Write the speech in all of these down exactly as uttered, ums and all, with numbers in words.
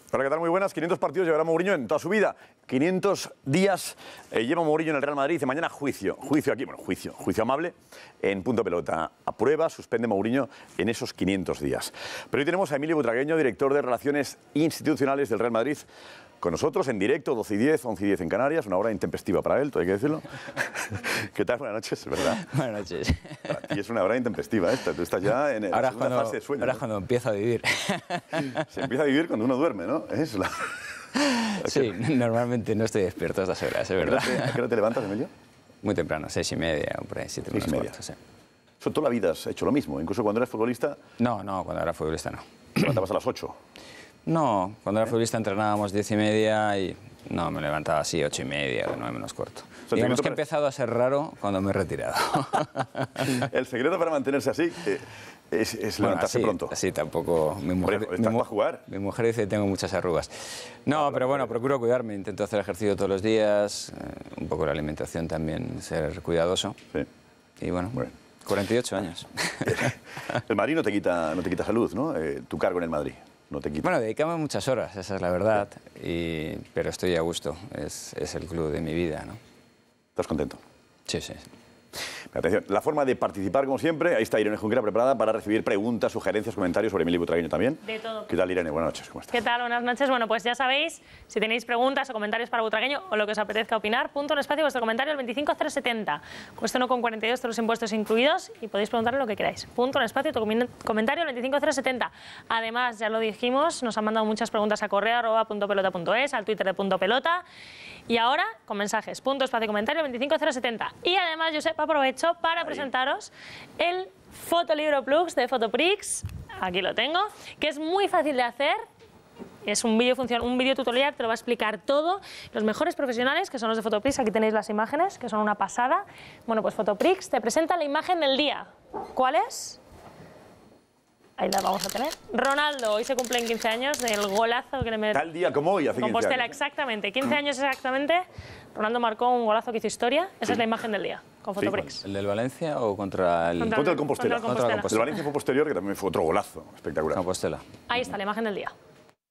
Hola, ¿qué tal? Muy buenas. quinientos partidos llevará Mourinho en toda su vida. quinientos días eh, lleva Mourinho en el Real Madrid y mañana juicio. Juicio aquí, bueno, juicio. Juicio amable en Punto Pelota. Aprueba, suspende Mourinho en esos quinientos días. Pero hoy tenemos a Emilio Butragueño, director de Relaciones Institucionales del Real Madrid, con nosotros en directo, doce y diez, once y diez en Canarias, una hora intempestiva para él, todo hay que decirlo. ¿Qué tal? Buenas noches, ¿verdad? Buenas noches. Para ti es una hora intempestiva esta, tú estás ya en la segunda fase de sueño. Ahora ¿no? Cuando empiezo a vivir. Se empieza a vivir cuando uno duerme, ¿no? Es la... Sí, normalmente no estoy despierto a estas horas, es verdad. ¿A qué hora te, a qué hora te levantas, Emilio? Muy temprano, seis y media, o por ahí, siete Seis y media. cuartos, sí. Eso toda la vida has hecho lo mismo, incluso cuando eras futbolista. No, no, cuando era futbolista no. Te levantabas a las ocho. No, cuando era futbolista entrenábamos diez y media y no, me levantaba así, ocho y media, o nueve menos cuarto. O sea, Digamos que para... he empezado a ser raro cuando me he retirado. El secreto para mantenerse así eh, es, es Bueno, levantarse así, pronto. así tampoco. Mi mujer, Hombre, mi, ¿estás mu para jugar? mi mujer dice que tengo muchas arrugas. No, pero bueno, procuro cuidarme, intento hacer ejercicio todos los días, eh, un poco la alimentación también, ser cuidadoso. Sí. Y bueno, Bueno. cuarenta y ocho años. El Madrid no te quita, no te quita salud, ¿no? Eh, tu cargo en el Madrid no te quita. Bueno, dedicamos muchas horas, esa es la verdad, y, pero estoy a gusto, es, es el club de mi vida, ¿no? ¿Estás contento? Sí, sí. Atención, la forma de participar, como siempre, ahí está Irene Junquera preparada para recibir preguntas, sugerencias, comentarios sobre Emilio Butragueño también. De todo. ¿Qué tal, Irene? Buenas noches, ¿cómo estás? ¿Qué tal? Buenas noches. Bueno, pues ya sabéis, si tenéis preguntas o comentarios para Butragueño o lo que os apetezca opinar, punto en espacio vuestro comentario al veinticinco cero setenta. Cuesta uno con cuarenta y dos, todos los impuestos incluidos, y podéis preguntarle lo que queráis. Punto en espacio, tu comentario al veinticinco cero setenta. Además, ya lo dijimos, nos han mandado muchas preguntas a correo arroba punto pelota punto es, al Twitter de Punto Pelota. Y ahora, con mensajes, punto espacio comentario veinticinco cero setenta. Y además, Josep, aprovecho para Ahí. presentaros el Fotolibro Plus de Fotoprix. Aquí lo tengo, que es muy fácil de hacer. Es un vídeo un vídeo tutorial, te lo va a explicar todo. Los mejores profesionales, que son los de Fotoprix, aquí tenéis las imágenes, que son una pasada. Bueno, pues Fotoprix te presenta la imagen del día. ¿Cuál es? Ahí la vamos a tener. Ronaldo, hoy se cumplen quince años del golazo que le metió. Tal día como hoy, hace quince años. Compostela, exactamente. quince años exactamente. Ronaldo marcó un golazo que hizo historia. Esa sí. es la imagen del día, con Fotoprix. Sí. ¿El del Valencia o contra el...? Contra, contra el Compostela. Contra el Compostela. Contra el Valencia fue posterior, que también fue otro golazo espectacular. Compostela. Ahí está la imagen del día.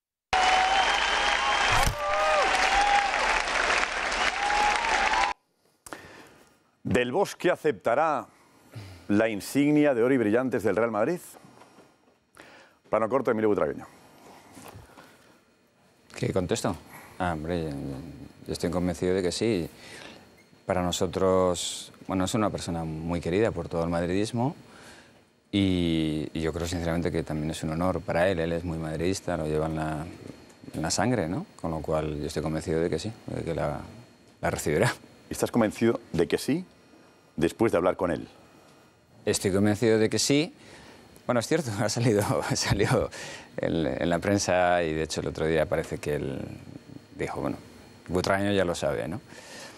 ¿Del Bosque aceptará la insignia de oro y brillantes del Real Madrid? Plano corto, Emilio Butragueño. ¿Qué contesto? Ah, hombre, yo estoy convencido de que sí. Para nosotros, bueno, es una persona muy querida por todo el madridismo y, y yo creo sinceramente que también es un honor para él. Él es muy madridista, lo lleva en la, en la sangre, ¿no? Con lo cual yo estoy convencido de que sí, de que la, la recibirá. ¿Estás convencido de que sí después de hablar con él? Estoy convencido de que sí. Bueno, es cierto, ha salido, ha salido en, en la prensa y de hecho el otro día parece que él dijo, bueno, Butragueño ya lo sabe, ¿no?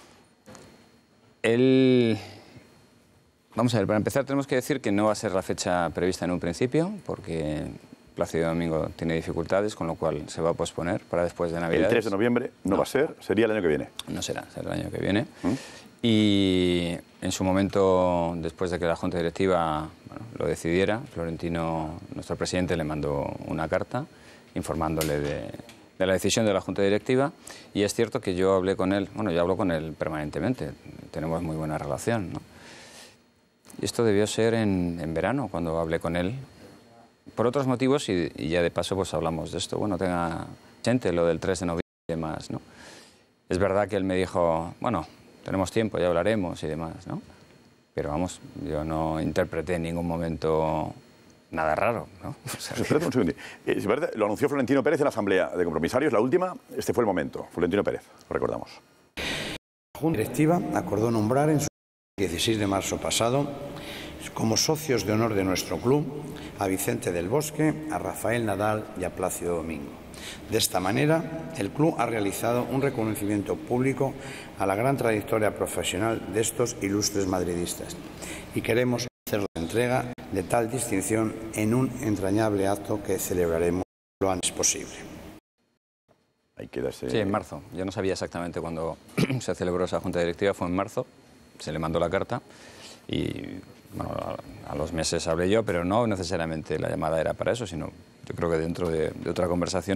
Él... Vamos a ver, para empezar tenemos que decir que no va a ser la fecha prevista en un principio, porque Plácido Domingo tiene dificultades, con lo cual se va a posponer para después de Navidad. El tres de noviembre no, no va a ser, sería el año que viene. No será, será el año que viene. ¿Mm? Y en su momento, después de que la Junta Directiva bueno, lo decidiera, Florentino, nuestro presidente, le mandó una carta informándole de, de la decisión de la Junta Directiva. Y es cierto que yo hablé con él, bueno, yo hablo con él permanentemente, tenemos muy buena relación, ¿no? Y esto debió ser en, en verano, cuando hablé con él, por otros motivos, y, y ya de paso pues hablamos de esto. Bueno, tenga gente, lo del tres de noviembre y demás, ¿no? Es verdad que él me dijo, bueno, tenemos tiempo, ya hablaremos y demás, ¿no? Pero vamos, yo no interpreté en ningún momento nada raro, ¿no? O sea, Espérate un segundo. Eh, lo anunció Florentino Pérez en la Asamblea de Compromisarios, la última, este fue el momento. Florentino Pérez, lo recordamos. La Junta Directiva acordó nombrar en su dieciséis de marzo pasado como socios de honor de nuestro club a Vicente del Bosque, a Rafael Nadal y a Plácido Domingo. De esta manera, el club ha realizado un reconocimiento público a la gran trayectoria profesional de estos ilustres madridistas y queremos hacer la entrega de tal distinción en un entrañable acto que celebraremos lo antes posible. Ahí queda ese... Sí, en marzo. Yo no sabía exactamente cuándo se celebró esa Junta Directiva, fue en marzo, se le mandó la carta y bueno, a, a los meses hablé yo, pero no necesariamente la llamada era para eso, sino yo creo que dentro de, de otra conversación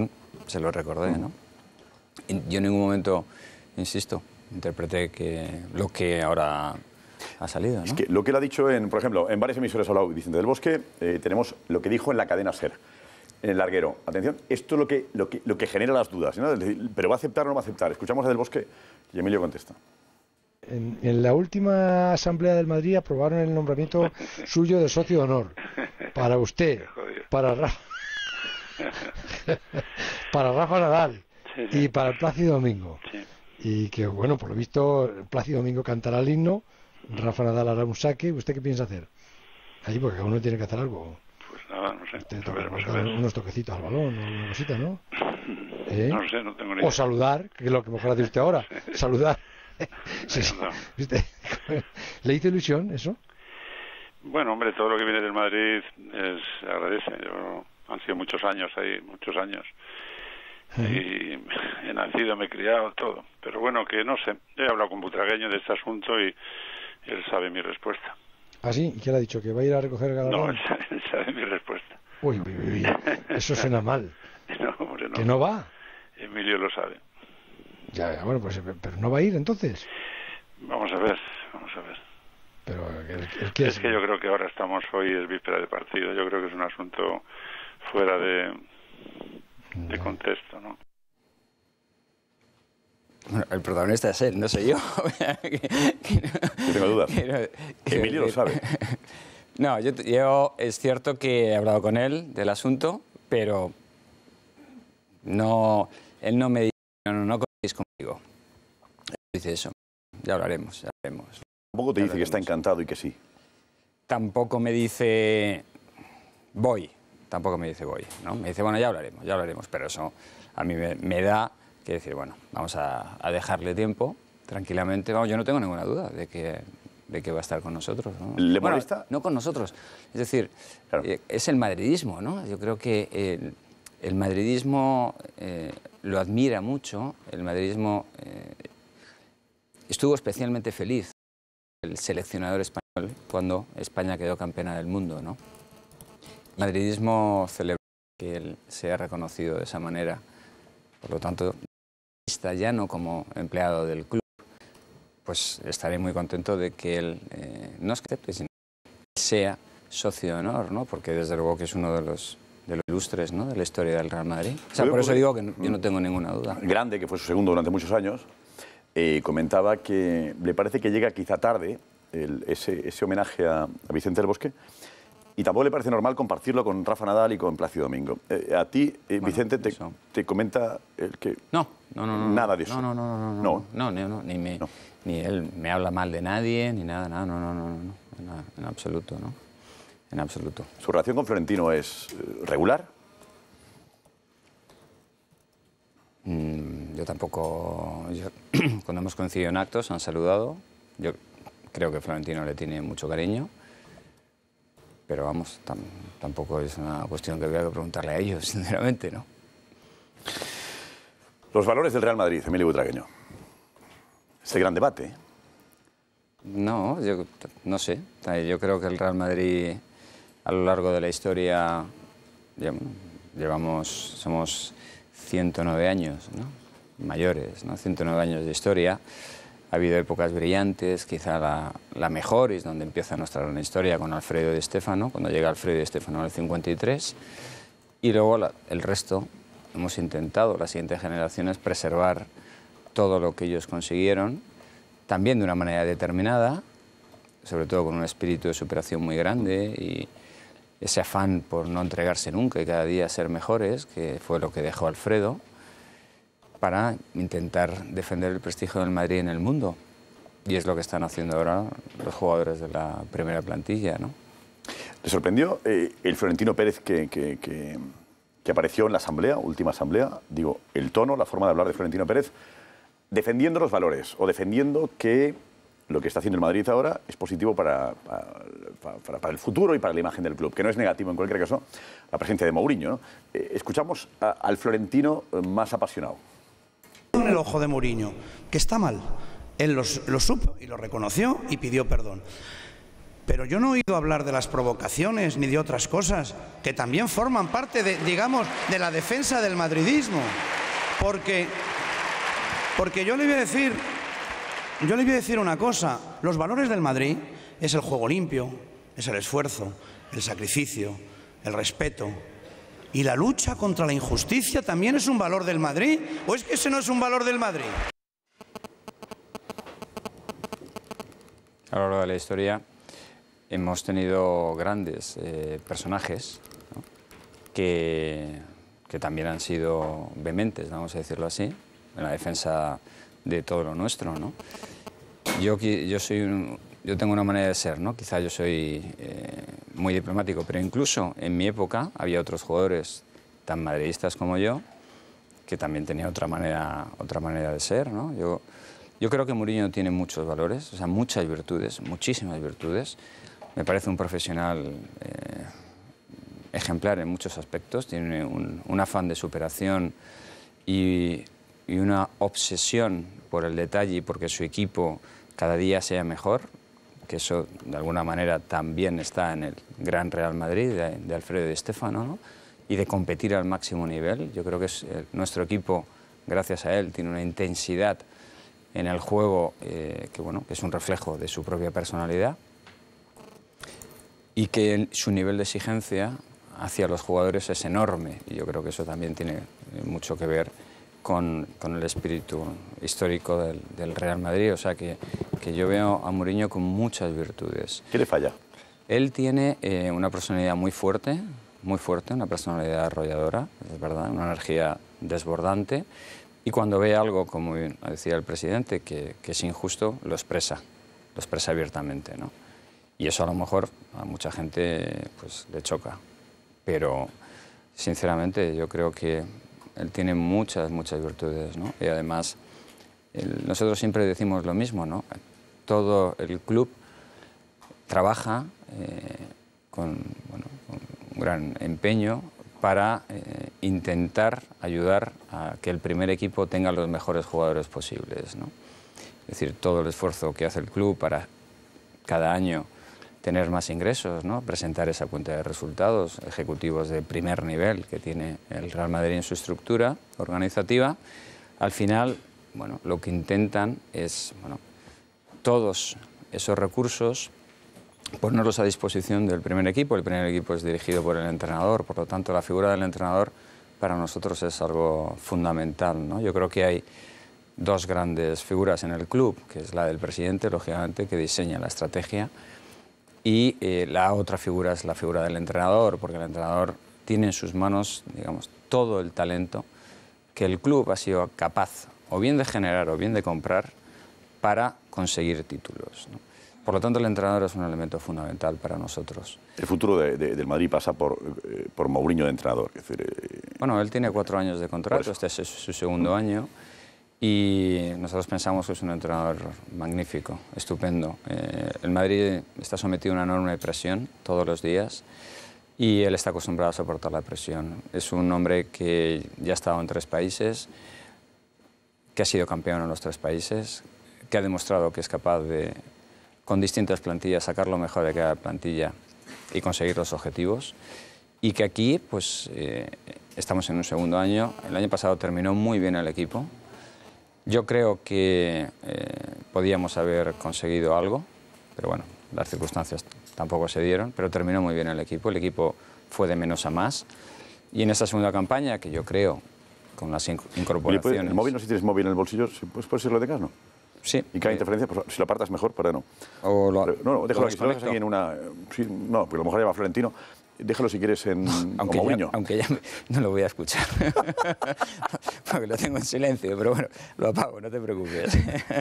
se lo recordé, ¿no? Y yo en ningún momento, insisto, interpreté que lo que ahora ha salido, ¿no? Es que lo que él ha dicho, en, por ejemplo, en varias emisoras ha hablado Vicente del Bosque, eh, tenemos lo que dijo en la cadena SER, en el larguero. Atención, esto es lo que, lo que, lo que genera las dudas, ¿no? Pero ¿va a aceptar o no va a aceptar? Escuchamos a Del Bosque y Emilio contesta. En, en la última Asamblea del Madrid aprobaron el nombramiento suyo de socio de honor. Para usted, para Rafa, para Rafa Nadal sí, sí. y para el Plácido Domingo. Sí. Y que, bueno, por lo visto, el Plácido Domingo cantará el himno, Rafa Nadal hará un saque. ¿Usted qué piensa hacer? Ahí, porque cada uno tiene que hacer algo. Pues nada, no sé. Usted toca dar unos toquecitos al balón o una cosita, ¿no? ¿Eh? No sé, no tengo ni idea. O saludar, que es lo que mejor hace usted ahora. Saludar. Sí, sí. ¿Viste? ¿Le hizo ilusión eso? Bueno, hombre, todo lo que viene del Madrid es, se agradece. Yo, han sido muchos años ahí, muchos años. Uh-huh. Y he nacido, me he criado, todo. Pero bueno, que no sé. He hablado con Butragueño de este asunto y él sabe mi respuesta. ¿Ah, sí? ¿Y qué le ha dicho? ¿Que va a ir a recoger el galardón? No, él sabe, él sabe mi respuesta. Uy, uy, uy, eso suena mal. No, hombre, no. ¿Que no va? Emilio lo sabe. Ya, ya, bueno, pues, pero no va a ir entonces. Vamos a ver, vamos a ver. Pero el, el que es, es que yo creo que ahora estamos, hoy es víspera de partido, yo creo que es un asunto fuera de, de no. contexto, ¿no? Bueno, el protagonista es él, no soy yo. que, que no, yo tengo dudas. Que no, que, Emilio que, lo sabe. No, yo, yo es cierto que he hablado con él del asunto, pero no, él no me dice, no, no, no contéis conmigo. Él dice eso, ya hablaremos, ya hablaremos. Tampoco te dice que está encantado y que sí. Tampoco me dice voy, tampoco me dice voy, ¿no? Me dice, bueno, ya hablaremos, ya hablaremos, pero eso a mí me, me da que decir, bueno, vamos a, a dejarle tiempo, tranquilamente. Vamos, yo no tengo ninguna duda de que, de que va a estar con nosotros, ¿no? ¿Le bueno, molesta? No con nosotros, es decir, claro. eh, es el madridismo, ¿no? Yo creo que el, el madridismo eh, lo admira mucho, el madridismo eh, estuvo especialmente feliz el seleccionador español cuando España quedó campeona del mundo, ¿no? El madridismo celebra que él sea reconocido de esa manera. Por lo tanto, ya no como empleado del club, pues estaré muy contento de que él eh, no es que acepte, sino que sea socio de honor, ¿no? Porque desde luego que es uno de los, de los ilustres, ¿no?, de la historia del Real Madrid. O sea, por eso digo que no, yo no tengo ninguna duda. Grande, que fue su segundo durante muchos años, eh, comentaba que le parece que llega quizá tarde el, ese, ese homenaje a, a Vicente del Bosque, y tampoco le parece normal compartirlo con Rafa Nadal y con Plácido Domingo. Eh, a ti, eh, bueno, Vicente, te, te comenta el que... No, no, no, no. Nada de eso. No, no, no, no. No, no, no, no ni, me, no. ni él me habla mal de nadie, ni nada, nada, no, no, no, no, no en, en absoluto, ¿no? En absoluto. ¿Su relación con Florentino es regular? Mm, yo tampoco... Yo, cuando hemos coincidido en actos, han saludado. Yo creo que Florentino le tiene mucho cariño. Pero vamos, tam, tampoco es una cuestión que habría que preguntarle a ellos, sinceramente, ¿no? Los valores del Real Madrid, Emilio Butragueño. Este gran debate. ¿eh? No, yo no sé. Yo creo que el Real Madrid, a lo largo de la historia, llevamos, somos ciento nueve años, ¿no? Mayores, ¿no? ciento nueve años de historia. Ha habido épocas brillantes, quizá la, la mejor es donde empieza nuestra gran historia con Alfredo Di Stéfano, cuando llega Alfredo Di Stéfano en el cincuenta y tres, y luego la, el resto hemos intentado, las siguientes generaciones, preservar todo lo que ellos consiguieron, también de una manera determinada, sobre todo con un espíritu de superación muy grande y ese afán por no entregarse nunca y cada día ser mejores, que fue lo que dejó Alfredo, para intentar defender el prestigio del Madrid en el mundo. Y es lo que están haciendo ahora los jugadores de la primera plantilla, ¿no? ¿Le sorprendió eh, el Florentino Pérez que, que, que, que apareció en la asamblea, última asamblea? Digo, el tono, la forma de hablar de Florentino Pérez, defendiendo los valores o defendiendo que lo que está haciendo el Madrid ahora es positivo para, para, para, para el futuro y para la imagen del club, que no es negativo en cualquier caso la presencia de Mourinho, ¿no? Eh, escuchamos a, al florentino más apasionado. En el ojo de Mourinho, que está mal. Él los, lo supo y lo reconoció y pidió perdón. Pero yo no he oído hablar de las provocaciones ni de otras cosas que también forman parte, de, digamos, de la defensa del madridismo. Porque, porque yo le voy a decir, yo le voy a decir una cosa. Los valores del Madrid es el juego limpio, es el esfuerzo, el sacrificio, el respeto. ¿Y la lucha contra la injusticia también es un valor del Madrid? ¿O es que ese no es un valor del Madrid? A lo largo de la historia hemos tenido grandes eh, personajes, ¿no? que, que también han sido vehementes, vamos a decirlo así, en la defensa de todo lo nuestro, ¿no? Yo, yo, soy un, yo tengo una manera de ser, ¿no? Quizá yo soy eh, muy diplomático, pero incluso en mi época había otros jugadores tan madridistas como yo que también tenían otra manera, otra manera de ser, ¿no? Yo, yo creo que Mourinho tiene muchos valores, o sea, muchas virtudes, muchísimas virtudes. Me parece un profesional eh, ejemplar en muchos aspectos, tiene un, un afán de superación y, y una obsesión por el detalle y porque su equipo cada día sea mejor, que eso de alguna manera también está en el gran Real Madrid de, de Alfredo Di Stéfano, ¿no? Y de competir al máximo nivel. Yo creo que es, eh, nuestro equipo, gracias a él, tiene una intensidad en el juego eh, que, bueno, que es un reflejo de su propia personalidad y que su nivel de exigencia hacia los jugadores es enorme. Y yo creo que eso también tiene mucho que ver con, con el espíritu histórico del, del Real Madrid. O sea que, que yo veo a Mourinho con muchas virtudes. ¿Qué le falla? Él tiene eh, una personalidad muy fuerte, muy fuerte, una personalidad arrolladora, es verdad, una energía desbordante. Y cuando ve algo, como decía el presidente, que, que es injusto, lo expresa, lo expresa abiertamente, ¿no? Y eso a lo mejor a mucha gente pues, le choca. Pero, sinceramente, yo creo que él tiene muchas, muchas virtudes, ¿no? Y además, el, nosotros siempre decimos lo mismo, ¿no? Todo el club trabaja eh, con, bueno, con un gran empeño para eh, intentar ayudar a que el primer equipo tenga los mejores jugadores posibles, ¿no? Es decir, todo el esfuerzo que hace el club para cada año tener más ingresos, ¿no? Presentar esa cuenta de resultados ejecutivos de primer nivel que tiene el Real Madrid en su estructura organizativa. Al final, bueno, lo que intentan es, bueno, todos esos recursos ponerlos a disposición del primer equipo. El primer equipo es dirigido por el entrenador, por lo tanto la figura del entrenador para nosotros es algo fundamental, ¿no? Yo creo que hay dos grandes figuras en el club, que es la del presidente, lógicamente, que diseña la estrategia, y eh, la otra figura es la figura del entrenador, porque el entrenador tiene en sus manos, digamos, todo el talento que el club ha sido capaz o bien de generar o bien de comprar para conseguir títulos, ¿no? Por lo tanto, el entrenador es un elemento fundamental para nosotros. El futuro de, de, del Madrid pasa por, eh, por Mourinho de entrenador. Es decir, eh... Bueno, él tiene cuatro años de contrato, este es su segundo año, y nosotros pensamos que es un entrenador magnífico, estupendo. Eh, el Madrid está sometido a una enorme presión todos los días y él está acostumbrado a soportar la presión. Es un hombre que ya ha estado en tres países, que ha sido campeón en los tres países, que ha demostrado que es capaz de, con distintas plantillas, sacar lo mejor de cada plantilla y conseguir los objetivos. Y que aquí, pues, eh, estamos en un segundo año. El año pasado terminó muy bien el equipo. Yo creo que eh, podíamos haber conseguido algo, pero bueno, las circunstancias tampoco se dieron, pero terminó muy bien el equipo. El equipo fue de menos a más. Y en esta segunda campaña, que yo creo, con las incorporaciones... ¿El móvil, no sé si tienes móvil en el bolsillo, pues puedes irlo de casa, no? Sí. ¿Y cada eh, interferencia? Pues, si lo apartas mejor, para no. O lo, no, no, déjalo lo aquí, si lo dejas aquí en una... Sí, no, porque a lo mejor lleva Florentino. Déjalo si quieres en aunque como ya, aunque ya no lo voy a escuchar, porque lo tengo en silencio, pero bueno, lo apago, no te preocupes.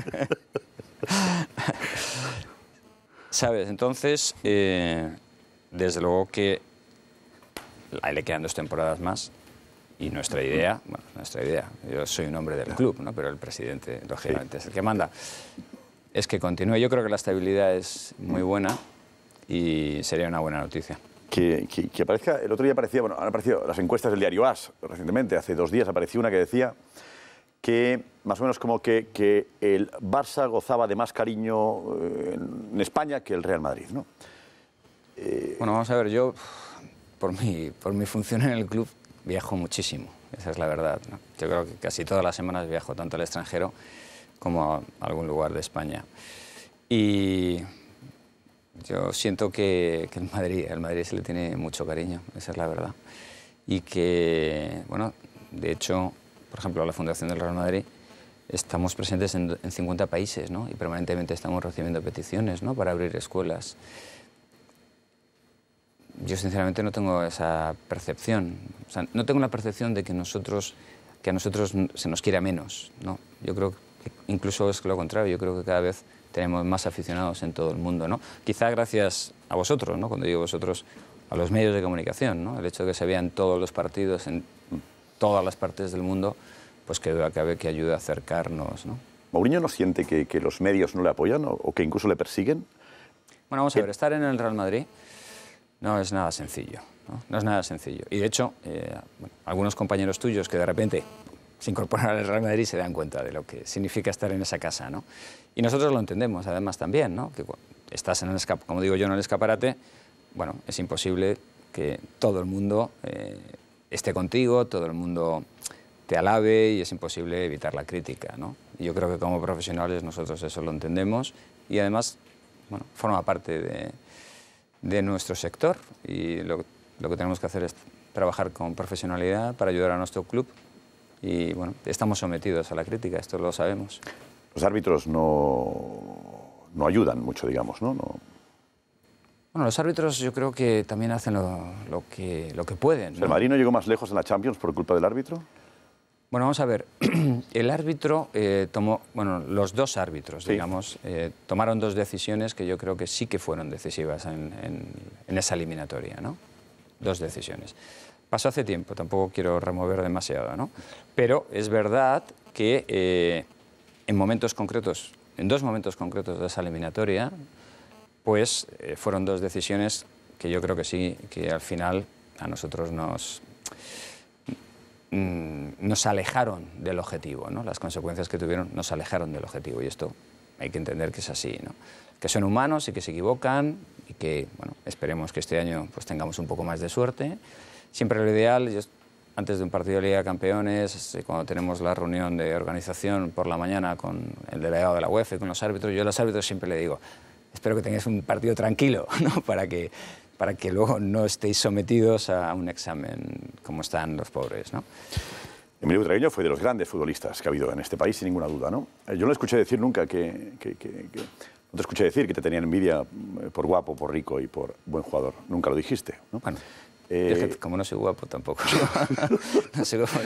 ¿Sabes? Entonces, eh, desde luego que a él le quedan dos temporadas más y nuestra idea, bueno, nuestra idea, yo soy un hombre del club, ¿no? Pero el presidente, lógicamente, sí, es el que manda, es que continúe. Yo creo que la estabilidad es muy buena y sería una buena noticia. Que, que, que aparezca, el otro día aparecía, bueno, han aparecido las encuestas del diario AS recientemente, hace dos días apareció una que decía que más o menos como que, que el Barça gozaba de más cariño en España que el Real Madrid, ¿no? Eh... Bueno, vamos a ver, yo por mi, por mi función en el club viajo muchísimo, esa es la verdad, ¿no? Yo creo que casi todas las semanas viajo tanto al extranjero como a algún lugar de España. Y yo siento que, que el Madrid, el Madrid se le tiene mucho cariño, esa es la verdad. Y que, bueno, de hecho, por ejemplo, la Fundación del Real Madrid, estamos presentes en, en cincuenta países, ¿no? Y permanentemente estamos recibiendo peticiones, ¿no?, para abrir escuelas. Yo, sinceramente, no tengo esa percepción. O sea, no tengo la percepción de que, nosotros, que a nosotros se nos quiera menos, ¿no? Yo creo que incluso es lo contrario. Yo creo que cada vez tenemos más aficionados en todo el mundo, ¿no? Quizá gracias a vosotros, ¿no? Cuando digo vosotros, a los medios de comunicación, ¿no? El hecho de que se vean todos los partidos en todas las partes del mundo, pues que duda cabe que ayude a acercarnos, ¿no? ¿Mourinho no siente que, que los medios no le apoyan o, o que incluso le persiguen? Bueno, vamos a ver, estar en el Real Madrid no es nada sencillo, ¿no? No es nada sencillo. Y de hecho, eh, bueno, algunos compañeros tuyos que de repente se incorporan al Real Madrid se dan cuenta de lo que significa estar en esa casa, ¿no? Y nosotros lo entendemos, además, también, ¿no? Que estás en el escaparate, como digo yo, en el escaparate, bueno, es imposible que todo el mundo eh, esté contigo, todo el mundo te alabe y es imposible evitar la crítica, ¿no? Y yo creo que como profesionales nosotros eso lo entendemos y además, bueno, forma parte de, de nuestro sector y lo, lo que tenemos que hacer es trabajar con profesionalidad para ayudar a nuestro club y, bueno, estamos sometidos a la crítica, esto lo sabemos. Los árbitros no, no ayudan mucho, digamos, ¿no? no... Bueno, los árbitros yo creo que también hacen lo, lo, que, lo que pueden, ¿no? ¿El Madrid no llegó más lejos en la Champions por culpa del árbitro? Bueno, vamos a ver. El árbitro eh, tomó, bueno, los dos árbitros, sí, digamos, eh, tomaron dos decisiones que yo creo que sí que fueron decisivas en, en, en esa eliminatoria, ¿no? Dos decisiones. Pasó hace tiempo, tampoco quiero remover demasiado, ¿no? Pero es verdad que eh, en momentos concretos, en dos momentos concretos de esa eliminatoria, pues eh, fueron dos decisiones que yo creo que sí, que al final a nosotros nos, mm, nos alejaron del objetivo, ¿no? Las consecuencias que tuvieron nos alejaron del objetivo y esto hay que entender que es así, ¿no? Que son humanos y que se equivocan y que, bueno, esperemos que este año pues tengamos un poco más de suerte. Siempre lo ideal, yo, antes de un partido de Liga de Campeones, cuando tenemos la reunión de organización por la mañana con el delegado de la UEFA y con los árbitros, yo a los árbitros siempre le digo, espero que tengáis un partido tranquilo, ¿no? Para que, para que luego no estéis sometidos a un examen como están los pobres, ¿no? Emilio Butragueño fue de los grandes futbolistas que ha habido en este país, sin ninguna duda, ¿no? Yo no le escuché decir nunca que, que, que, que... No te escuché decir que te tenían envidia por guapo, por rico y por buen jugador. Nunca lo dijiste, ¿no? Bueno, eh... es que como no soy guapo tampoco. No soy guapo.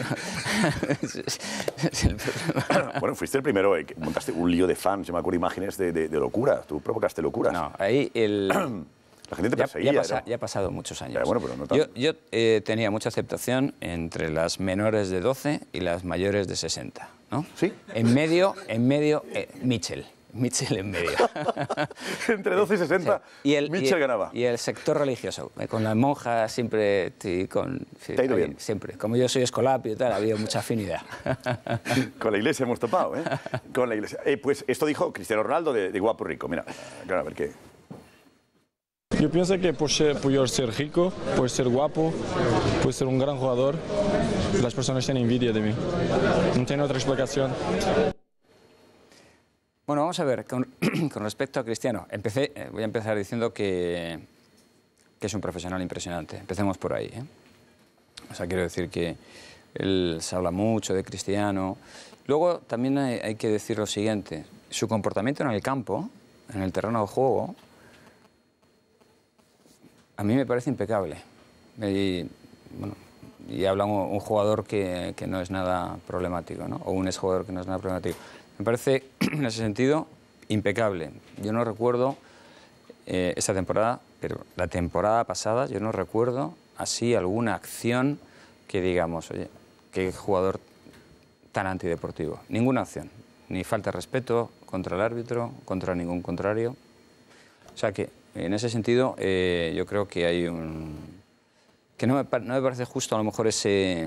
No. Bueno, fuiste el primero, que montaste un lío de fans, yo me acuerdo imágenes de, de, de locura. Tú provocaste locuras. No, ahí el... La gente te ya, perseguía. Ya, pasa, ya ha pasado muchos años. Ya, bueno, pero no tanto. Yo, yo eh, tenía mucha aceptación entre las menores de doce y las mayores de sesenta, ¿no? ¿Sí? En medio, en medio, eh, Mitchell. Mitchell en medio. Entre doce y sesenta, sí. Y el, Mitchell y, ganaba. Y el sector religioso, eh, con las monjas siempre... Sí, con, sí, ¿te ha ido ahí, bien? Siempre. Como yo soy escolapio y tal, ha habido mucha afinidad. Con la iglesia hemos topado, ¿eh? Con la iglesia. Eh, pues esto dijo Cristiano Ronaldo de, de guapo rico. Mira, claro, a ver qué... Yo pienso que por, ser, por yo ser rico, por ser guapo, por ser un gran jugador, las personas tienen envidia de mí. No tiene otra explicación. Bueno, vamos a ver, con, con respecto a Cristiano, empecé, eh, voy a empezar diciendo que, que es un profesional impresionante. Empecemos por ahí, ¿eh? O sea, quiero decir que él se habla mucho de Cristiano. Luego también hay, hay que decir lo siguiente, su comportamiento en el campo, en el terreno de juego, a mí me parece impecable. Y, bueno, y habla un, un jugador que, que no es nada problemático, ¿no? O un exjugador que no es nada problemático. Me parece, en ese sentido, impecable. Yo no recuerdo eh, esta temporada, pero la temporada pasada yo no recuerdo así alguna acción que digamos, oye, qué jugador tan antideportivo. Ninguna acción. Ni falta de respeto contra el árbitro, contra ningún contrario. O sea que, en ese sentido, eh, yo creo que hay un... que no me, no me parece justo a lo mejor ese,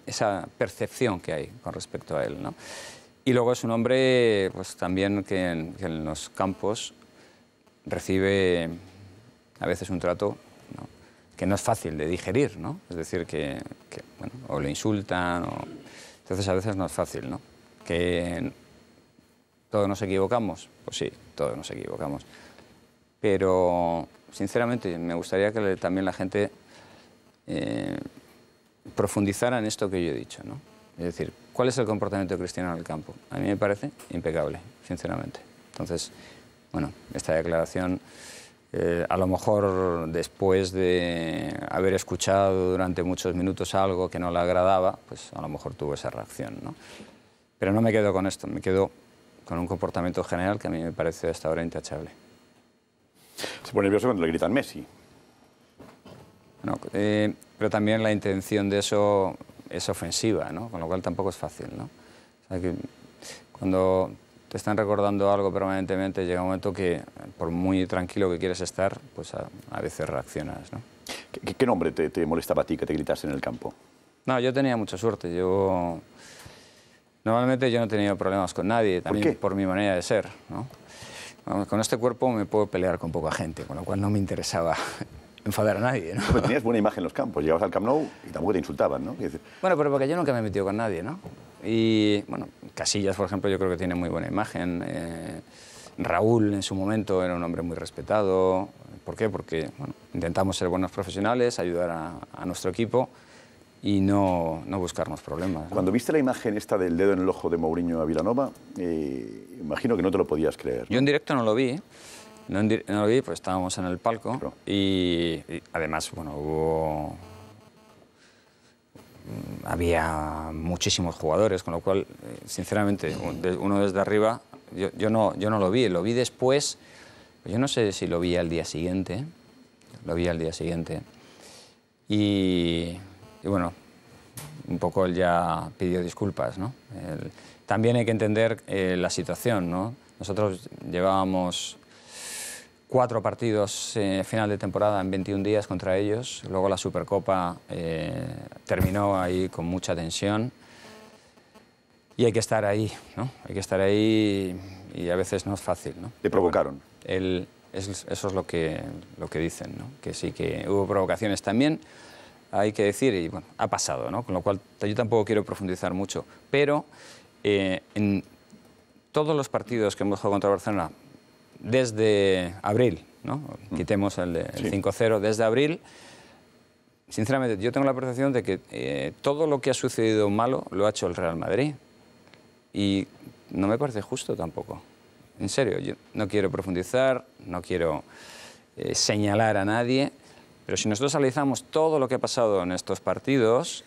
esa percepción que hay con respecto a él, ¿no? Y luego es un hombre pues, también que en, que en los campos recibe a veces un trato, ¿no?, que no es fácil de digerir, ¿no? Es decir, que, que bueno, o le insultan, o... entonces a veces no es fácil, ¿no? Que todos nos equivocamos, pues sí, todos nos equivocamos. Pero, sinceramente, me gustaría que también la gente eh, profundizara en esto que yo he dicho, ¿no? Es decir, ¿cuál es el comportamiento de Cristiano en el campo? A mí me parece impecable, sinceramente. Entonces, bueno, esta declaración... Eh, a lo mejor después de haber escuchado durante muchos minutos algo que no le agradaba, pues a lo mejor tuvo esa reacción, ¿no? Pero no me quedo con esto, me quedo con un comportamiento general que a mí me parece hasta ahora intachable. Se pone nervioso cuando le gritan Messi. Bueno, eh, pero también la intención de eso es ofensiva, ¿no? Con lo cual tampoco es fácil, ¿no? O sea que cuando te están recordando algo permanentemente, llega un momento que, por muy tranquilo que quieres estar, pues a, a veces reaccionas, ¿no? ¿Qué, qué nombre te, te molestaba a ti que te gritasen en el campo? No, yo tenía mucha suerte. Yo... Normalmente yo no he tenido problemas con nadie, también ¿Por qué? por mi manera de ser, ¿no? Con este cuerpo me puedo pelear con poca gente, con lo cual no me interesaba enfadar a nadie, ¿no? Pero tenías buena imagen en los campos, llegabas al Camp Nou y tampoco te insultaban, ¿no? Bueno, pero porque yo nunca me he metido con nadie, ¿no? Y, bueno, Casillas, por ejemplo, yo creo que tiene muy buena imagen. Eh, Raúl, en su momento, era un hombre muy respetado. ¿Por qué? Porque, bueno, intentamos ser buenos profesionales, ayudar a, a nuestro equipo y no, no buscarnos problemas, ¿no? Cuando viste la imagen esta del dedo en el ojo de Mourinho a Vilanova, eh, imagino que no te lo podías creer, ¿no? Yo en directo no lo vi. No, en no lo vi, pues estábamos en el palco. Pero... y, y además, bueno, hubo... había muchísimos jugadores, con lo cual, sinceramente, uno desde arriba, yo, yo, no, yo no lo vi, lo vi después, yo no sé si lo vi al día siguiente, lo vi al día siguiente, y, y bueno, un poco él ya pidió disculpas, ¿no? El, también hay que entender eh, la situación, ¿no? Nosotros llevábamos cuatro partidos eh, final de temporada en veintiún días contra ellos. Luego la Supercopa eh, terminó ahí con mucha tensión. Y hay que estar ahí, ¿no? Hay que estar ahí y a veces no es fácil, ¿no? ¿Te provocaron? El, es, eso es lo que, lo que dicen, ¿no? Que sí que hubo provocaciones también, hay que decir, y bueno, ha pasado, ¿no? Con lo cual yo tampoco quiero profundizar mucho. Pero eh, en todos los partidos que hemos jugado contra Barcelona, desde abril, ¿no? Quitemos el, el sí. cinco cero, desde abril, sinceramente yo tengo la percepción de que eh, todo lo que ha sucedido malo lo ha hecho el Real Madrid y no me parece justo tampoco. En serio, yo no quiero profundizar, no quiero eh, señalar a nadie, pero si nosotros analizamos todo lo que ha pasado en estos partidos,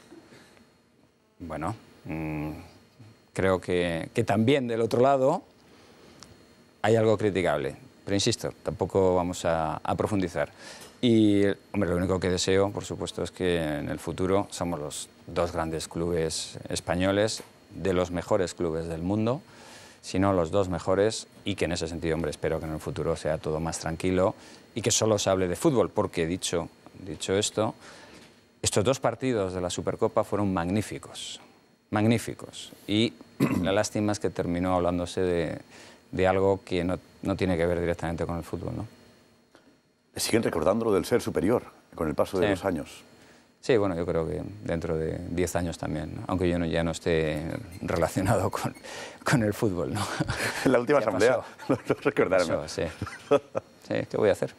bueno, mmm, creo que, que también del otro lado hay algo criticable, pero insisto, tampoco vamos a, a profundizar. Y, hombre, lo único que deseo, por supuesto, es que en el futuro somos los dos grandes clubes españoles, de los mejores clubes del mundo, si no los dos mejores, y que en ese sentido, hombre, espero que en el futuro sea todo más tranquilo y que solo se hable de fútbol, porque dicho, dicho esto, estos dos partidos de la Supercopa fueron magníficos, magníficos. Y la lástima es que terminó hablándose de... de algo que no, no tiene que ver directamente con el fútbol, ¿no? Siguen recordando lo del ser superior con el paso de sí. los años. Sí, bueno, yo creo que dentro de diez años también, ¿no? Aunque yo no, ya no esté relacionado con, con el fútbol, ¿no? En la última asamblea lo, lo recordaron. Pasó, sí. Sí, ¿qué voy a hacer?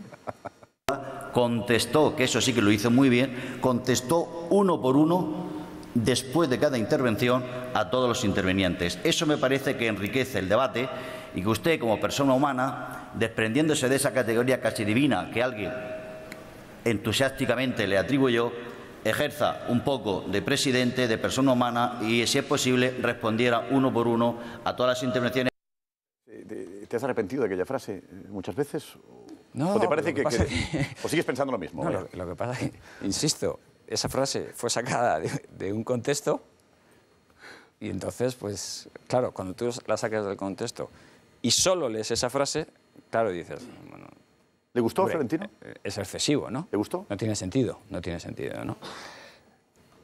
Contestó, que eso sí que lo hizo muy bien, contestó uno por uno, después de cada intervención, a todos los intervinientes. Eso me parece que enriquece el debate y que usted, como persona humana, desprendiéndose de esa categoría casi divina que alguien entusiásticamente le atribuyó, ejerza un poco de presidente, de persona humana y, si es posible, respondiera uno por uno a todas las intervenciones. ¿Te has arrepentido de aquella frase muchas veces? No, ¿O te parece que, que, que... ¿O sigues pensando lo mismo? No, lo, lo que pasa es que, insisto, esa frase fue sacada de, de un contexto y entonces, pues, claro, cuando tú la sacas del contexto y solo lees esa frase, claro, dices... Bueno, ¿le gustó, hombre, Florentino? Es excesivo, ¿no? ¿Le gustó? No tiene sentido, no tiene sentido, ¿no?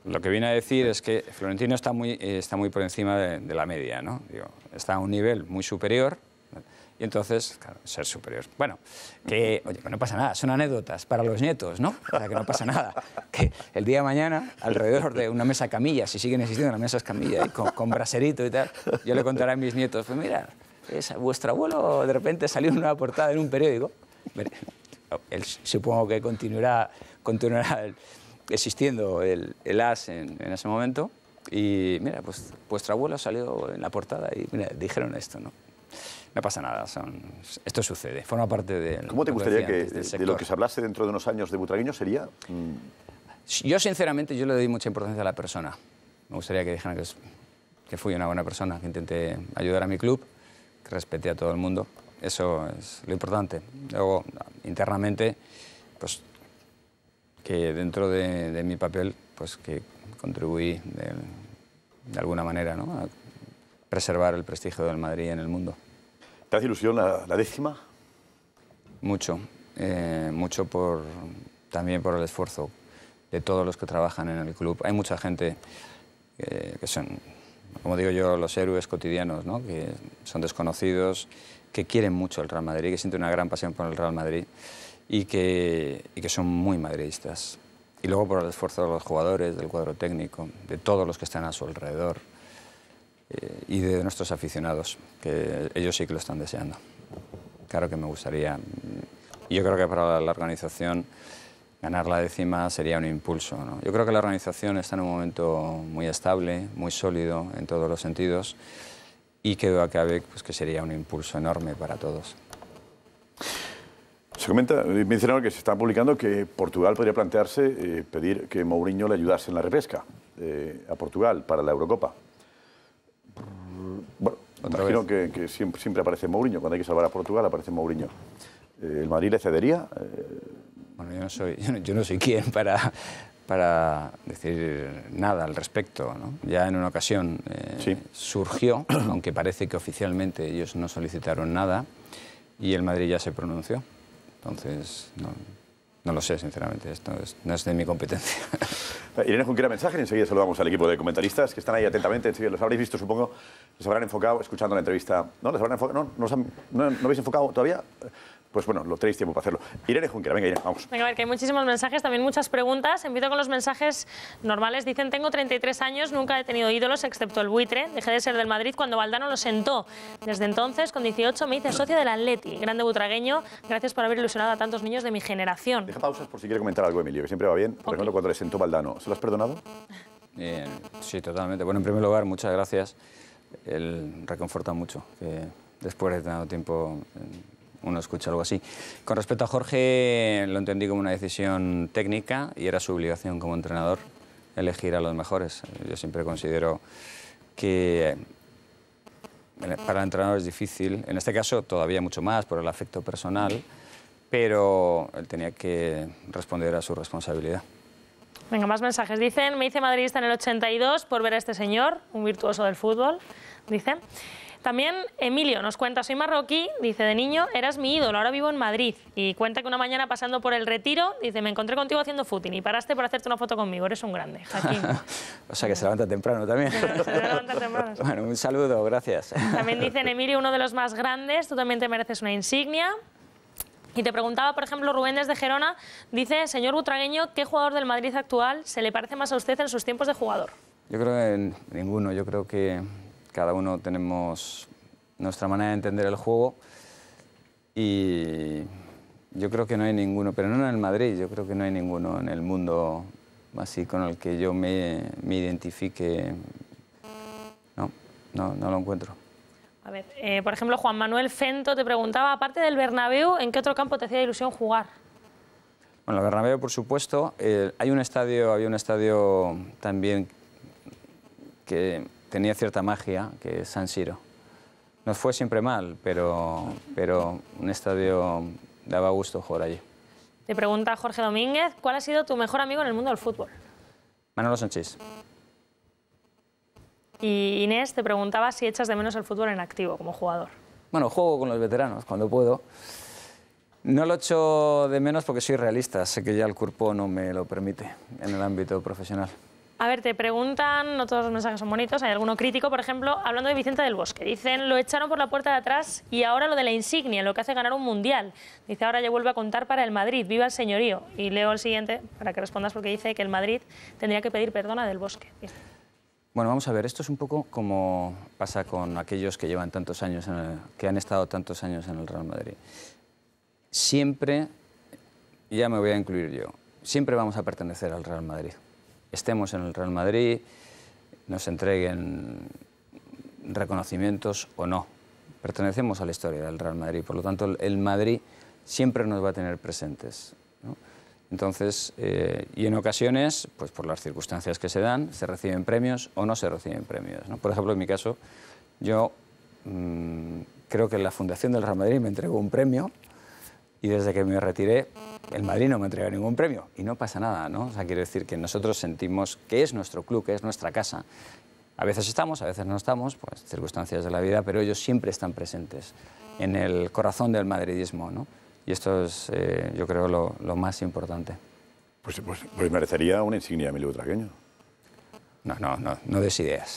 Lo que viene a decir es que Florentino está muy, está muy por encima de, de la media, ¿no? Digo, está a un nivel muy superior y entonces, claro, ser superior. Bueno, que, oye, pues no pasa nada, son anécdotas para los nietos, ¿no? O sea, que no pasa nada. Que el día de mañana, alrededor de una mesa camilla, si siguen existiendo las mesas camilla, y con, con braserito y tal, yo le contaré a mis nietos, pues mira, es, vuestro abuelo de repente salió en una portada en un periódico. Él, supongo que continuará, continuará el, existiendo el, el as en, en ese momento y mira, pues vuestro abuelo salió en la portada y mira, dijeron esto, ¿no? No pasa nada, son, esto sucede, forma parte de... ¿Cómo te gustaría que de lo que se hablase dentro de unos años de Butragueño sería? Mm. Yo sinceramente yo le doy mucha importancia a la persona. Me gustaría que dijeran que, es, que fui una buena persona, que intenté ayudar a mi club, que respeté a todo el mundo. Eso es lo importante. Luego, internamente, pues que dentro de, de mi papel, pues que contribuí de, de alguna manera, ¿no?, a preservar el prestigio del Madrid en el mundo. ¿Te hace ilusión la, la décima? Mucho, eh, mucho por, también por el esfuerzo de todos los que trabajan en el club. Hay mucha gente eh, que son, como digo yo, los héroes cotidianos, ¿no?, que son desconocidos, que quieren mucho el Real Madrid, que sienten una gran pasión por el Real Madrid y que, y que son muy madridistas. Y luego por el esfuerzo de los jugadores, del cuadro técnico, de todos los que están a su alrededor eh, y de nuestros aficionados, que ellos sí que lo están deseando. Claro que me gustaría. Y yo creo que para la, la organización ganar la décima sería un impulso, ¿no? Yo creo que la organización está en un momento muy estable, muy sólido en todos los sentidos y que duda cabe pues, que sería un impulso enorme para todos. Se comenta, mencionaron que se está publicando que Portugal podría plantearse eh, pedir que Mourinho le ayudase en la repesca eh, a Portugal para la Eurocopa. Bueno, imagino que, que siempre, siempre aparece Mourinho, cuando hay que salvar a Portugal aparece Mourinho. Eh, ¿El Madrid le cedería? Eh... Bueno, yo no soy, yo no, yo no soy quien para, para decir nada al respecto, ¿no? Ya en una ocasión eh, sí. surgió, aunque parece que oficialmente ellos no solicitaron nada, y el Madrid ya se pronunció. Entonces, no, no lo sé, sinceramente, esto es, no es de mi competencia. Irene Junquera, mensaje, y enseguida saludamos al equipo de comentaristas que están ahí atentamente, enseguida los habréis visto, supongo, les habrán enfocado escuchando la entrevista. ¿No? ¿Les habrán enfocado? ¿No? ¿No, han, no, ¿No habéis enfocado todavía? Pues bueno, lo tenéis tiempo para hacerlo. Irene Junquera, venga, Irene, vamos. Venga, a ver, que hay muchísimos mensajes, también muchas preguntas. Empiezo con los mensajes normales. Dicen, tengo treinta y tres años, nunca he tenido ídolos excepto el buitre. Dejé de ser del Madrid cuando Valdano lo sentó. Desde entonces, con dieciocho, me hice socio del Atleti. Grande butragueño, gracias por haber ilusionado a tantos niños de mi generación. Deja pausas por si quiere comentar algo, Emilio, que siempre va bien. Por okay. ejemplo, cuando le sentó Valdano. ¿Se lo has perdonado? Eh, sí, totalmente. Bueno, en primer lugar, muchas gracias. Él reconforta mucho que después de tanto tiempo uno escucha algo así. Con respecto a Jorge, lo entendí como una decisión técnica y era su obligación como entrenador elegir a los mejores. Yo siempre considero que para el entrenador es difícil, en este caso todavía mucho más por el afecto personal, pero él tenía que responder a su responsabilidad. Venga, más mensajes. Dicen, me hice madridista en el ochenta y dos por ver a este señor, un virtuoso del fútbol, dicen. También Emilio nos cuenta, soy marroquí, dice, de niño eras mi ídolo, ahora vivo en Madrid. Y cuenta que una mañana pasando por el Retiro, dice, me encontré contigo haciendo footing y paraste por hacerte una foto conmigo, eres un grande, Hakim. O sea que se levanta temprano también. Se levanta temprano. Sí. Bueno, un saludo, gracias. También dicen, Emilio, uno de los más grandes, tú también te mereces una insignia. Y te preguntaba, por ejemplo, Rubén desde Gerona, dice, señor butragueño, ¿qué jugador del Madrid actual se le parece más a usted en sus tiempos de jugador? Yo creo que ninguno, yo creo que cada uno tenemos nuestra manera de entender el juego y yo creo que no hay ninguno, pero no en el Madrid, yo creo que no hay ninguno en el mundo así con el que yo me, me identifique. No, no, no lo encuentro. A ver, eh, por ejemplo, Juan Manuel Fento te preguntaba, aparte del Bernabéu, ¿en qué otro campo te hacía ilusión jugar? Bueno, el Bernabéu, por supuesto. Eh, hay un estadio, había un estadio también que tenía cierta magia, que es San Siro. Nos fue siempre mal, pero, pero un estadio daba gusto jugar allí. Te pregunta Jorge Domínguez, ¿cuál ha sido tu mejor amigo en el mundo del fútbol? Manolo Sanchís. Y Inés te preguntaba si echas de menos el fútbol en activo como jugador. Bueno, juego con los veteranos cuando puedo. No lo echo de menos porque soy realista, sé que ya el cuerpo no me lo permite en el ámbito profesional. A ver, te preguntan, no todos los mensajes son bonitos, hay alguno crítico, por ejemplo, hablando de Vicente del Bosque. Dicen, lo echaron por la puerta de atrás y ahora lo de la insignia, lo que hace ganar un mundial. Dice, ahora ya vuelve a contar para el Madrid, viva el señorío. Y leo el siguiente para que respondas, porque dice que el Madrid tendría que pedir perdón a Del Bosque. Dice. Bueno, vamos a ver, esto es un poco como pasa con aquellos que llevan tantos años, en el, que han estado tantos años en el Real Madrid. Siempre, ya me voy a incluir yo, siempre vamos a pertenecer al Real Madrid. Estemos en el Real Madrid, nos entreguen reconocimientos o no. Pertenecemos a la historia del Real Madrid, por lo tanto el Madrid siempre nos va a tener presentes, ¿no? Entonces, eh, y en ocasiones, pues por las circunstancias que se dan, se reciben premios o no se reciben premios, ¿no? Por ejemplo, en mi caso, yo mmm, creo que la Fundación del Real Madrid me entregó un premio y desde que me retiré, el Madrid no me entrega ningún premio y no pasa nada, ¿no? O sea, quiere decir que nosotros sentimos que es nuestro club, que es nuestra casa. A veces estamos, a veces no estamos, pues circunstancias de la vida, pero ellos siempre están presentes en el corazón del madridismo, ¿no? Y esto es, eh, yo creo, lo, lo más importante. Pues, pues, pues merecería una insignia Emilio Butragueño. No, no, no, no des ideas.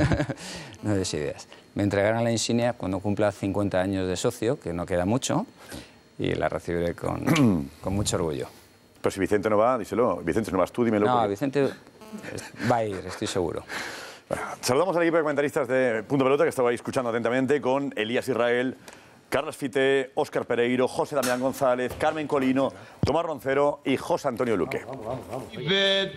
No des ideas. Me entregarán la insignia cuando cumpla cincuenta años de socio, que no queda mucho, y la recibiré con, con mucho orgullo. Pero si Vicente no va, díselo. Vicente, no vas tú, dímelo. No, porque... Vicente va a ir, estoy seguro. Bueno, saludamos al equipo de comentaristas de Punto Pelota, que estaba ahí escuchando atentamente, con Elías Israel, Carlos Fite, Óscar Pereiro, José Damián González, Carmen Colino, Tomás Roncero y José Antonio Luque. Vamos, vamos, vamos, vamos. Vive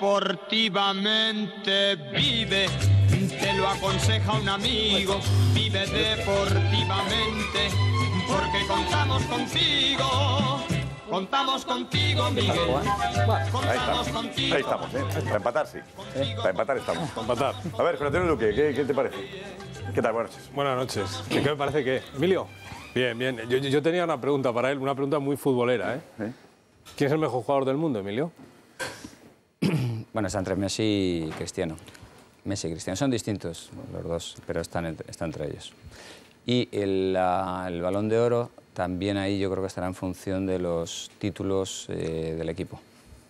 deportivamente, vive, te lo aconseja un amigo, vive deportivamente, porque contamos contigo. Contamos contigo, Miguel. Contamos ahí contigo. Ahí estamos, ¿eh? Para empatar, sí. ¿Eh? Para empatar estamos. Para empatar. A ver, José Antonio Luque, ¿qué, ¿qué te parece? ¿Qué tal? Buenas noches. Buenas noches. ¿Qué me parece que? Emilio. Bien, bien. Yo, yo tenía una pregunta para él, una pregunta muy futbolera, ¿eh? ¿Eh? ¿Quién es el mejor jugador del mundo, Emilio? Bueno, está entre Messi y Cristiano. Messi y Cristiano son distintos los dos, pero están entre, están entre ellos. Y el, la, el Balón de Oro también ahí yo creo que estará en función de los títulos eh, del equipo.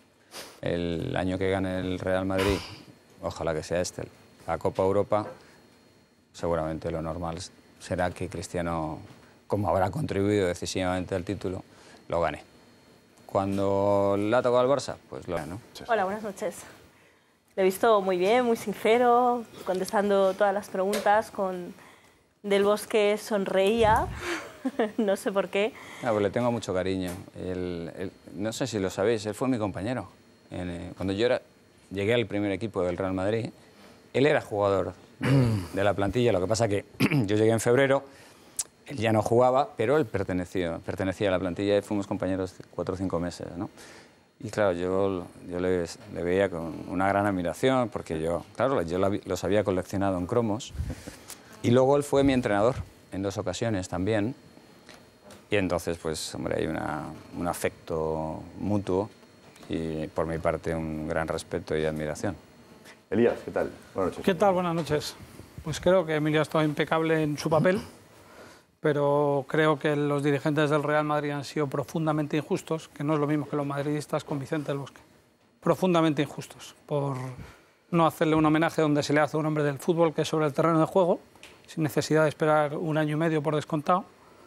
El año que gane el Real Madrid, ojalá que sea este, la Copa Europa, seguramente lo normal será que Cristiano, como habrá contribuido decisivamente al título, lo gane. Cuando le ha tocado al Barça, pues lo gane, ¿no? Hola, buenas noches. Lo he visto muy bien, muy sincero, contestando todas las preguntas. Con Del Bosque sonreía, no sé por qué. Ah, pues le tengo mucho cariño. Él, él, no sé si lo sabéis, él fue mi compañero. En, eh, cuando yo era, llegué al primer equipo del Real Madrid, él era jugador de, de la plantilla. Lo que pasa que yo llegué en febrero, él ya no jugaba, pero él perteneció, pertenecía a la plantilla y fuimos compañeros cuatro o cinco meses, ¿no? Y claro, yo, yo le, le veía con una gran admiración, porque yo, claro, yo los había coleccionado en cromos. Y luego él fue mi entrenador en dos ocasiones también. Y entonces, pues, hombre, hay una, un afecto mutuo y por mi parte un gran respeto y admiración. Elías, ¿qué tal? Buenas noches. ¿Qué tal? Buenas noches. Pues creo que Emilio ha estado impecable en su papel, pero creo que los dirigentes del Real Madrid han sido profundamente injustos, que no es lo mismo que los madridistas con Vicente del Bosque. Profundamente injustos, por no hacerle un homenaje donde se le hace a un hombre del fútbol, que es sobre el terreno de juego, sin necesidad de esperar un año y medio por descontado,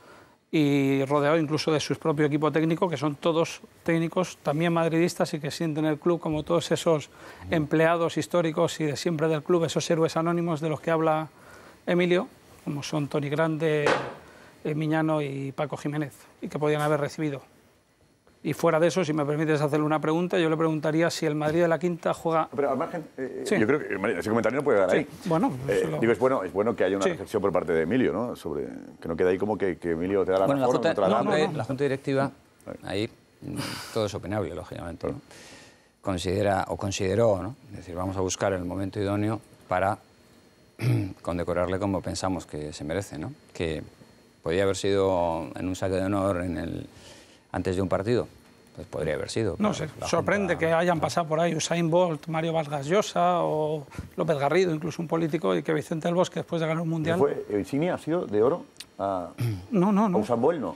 y rodeado incluso de su propio equipo técnico, que son todos técnicos también madridistas y que sienten el club como todos esos empleados históricos y de siempre del club, esos héroes anónimos de los que habla Emilio, como son Toni Grande, eh, Miñano y Paco Jiménez, y que podían haber recibido. Y fuera de eso, si me permites hacerle una pregunta, yo le preguntaría si el Madrid de la Quinta juega... Pero al margen, eh, sí. yo creo que ese comentario no puede quedar sí. ahí. Bueno, eh, lo... digo, es bueno, es bueno que haya una sí. reflexión por parte de Emilio, ¿no? Sobre que no quede ahí como que, que Emilio te da la bueno, razón. La junta, o no la, no, junta, no, no. la junta directiva, ahí todo es opinable, lógicamente, ¿no? Considera, o consideró, ¿no? Es decir, vamos a buscar el momento idóneo para condecorarle como pensamos que se merece, ¿no? Que podía haber sido en un saque de honor en el, antes de un partido. Pues podría haber sido. No sé, sorprende junta... que hayan pasado por ahí Usain Bolt, Mario Vargas Llosa o López Garrido, incluso un político, y que Vicente del Bosque, después de ganar un mundial... ¿Fue insignia? ¿Ha sido de oro? A... No, no, no. ¿A Usain Bolt? No.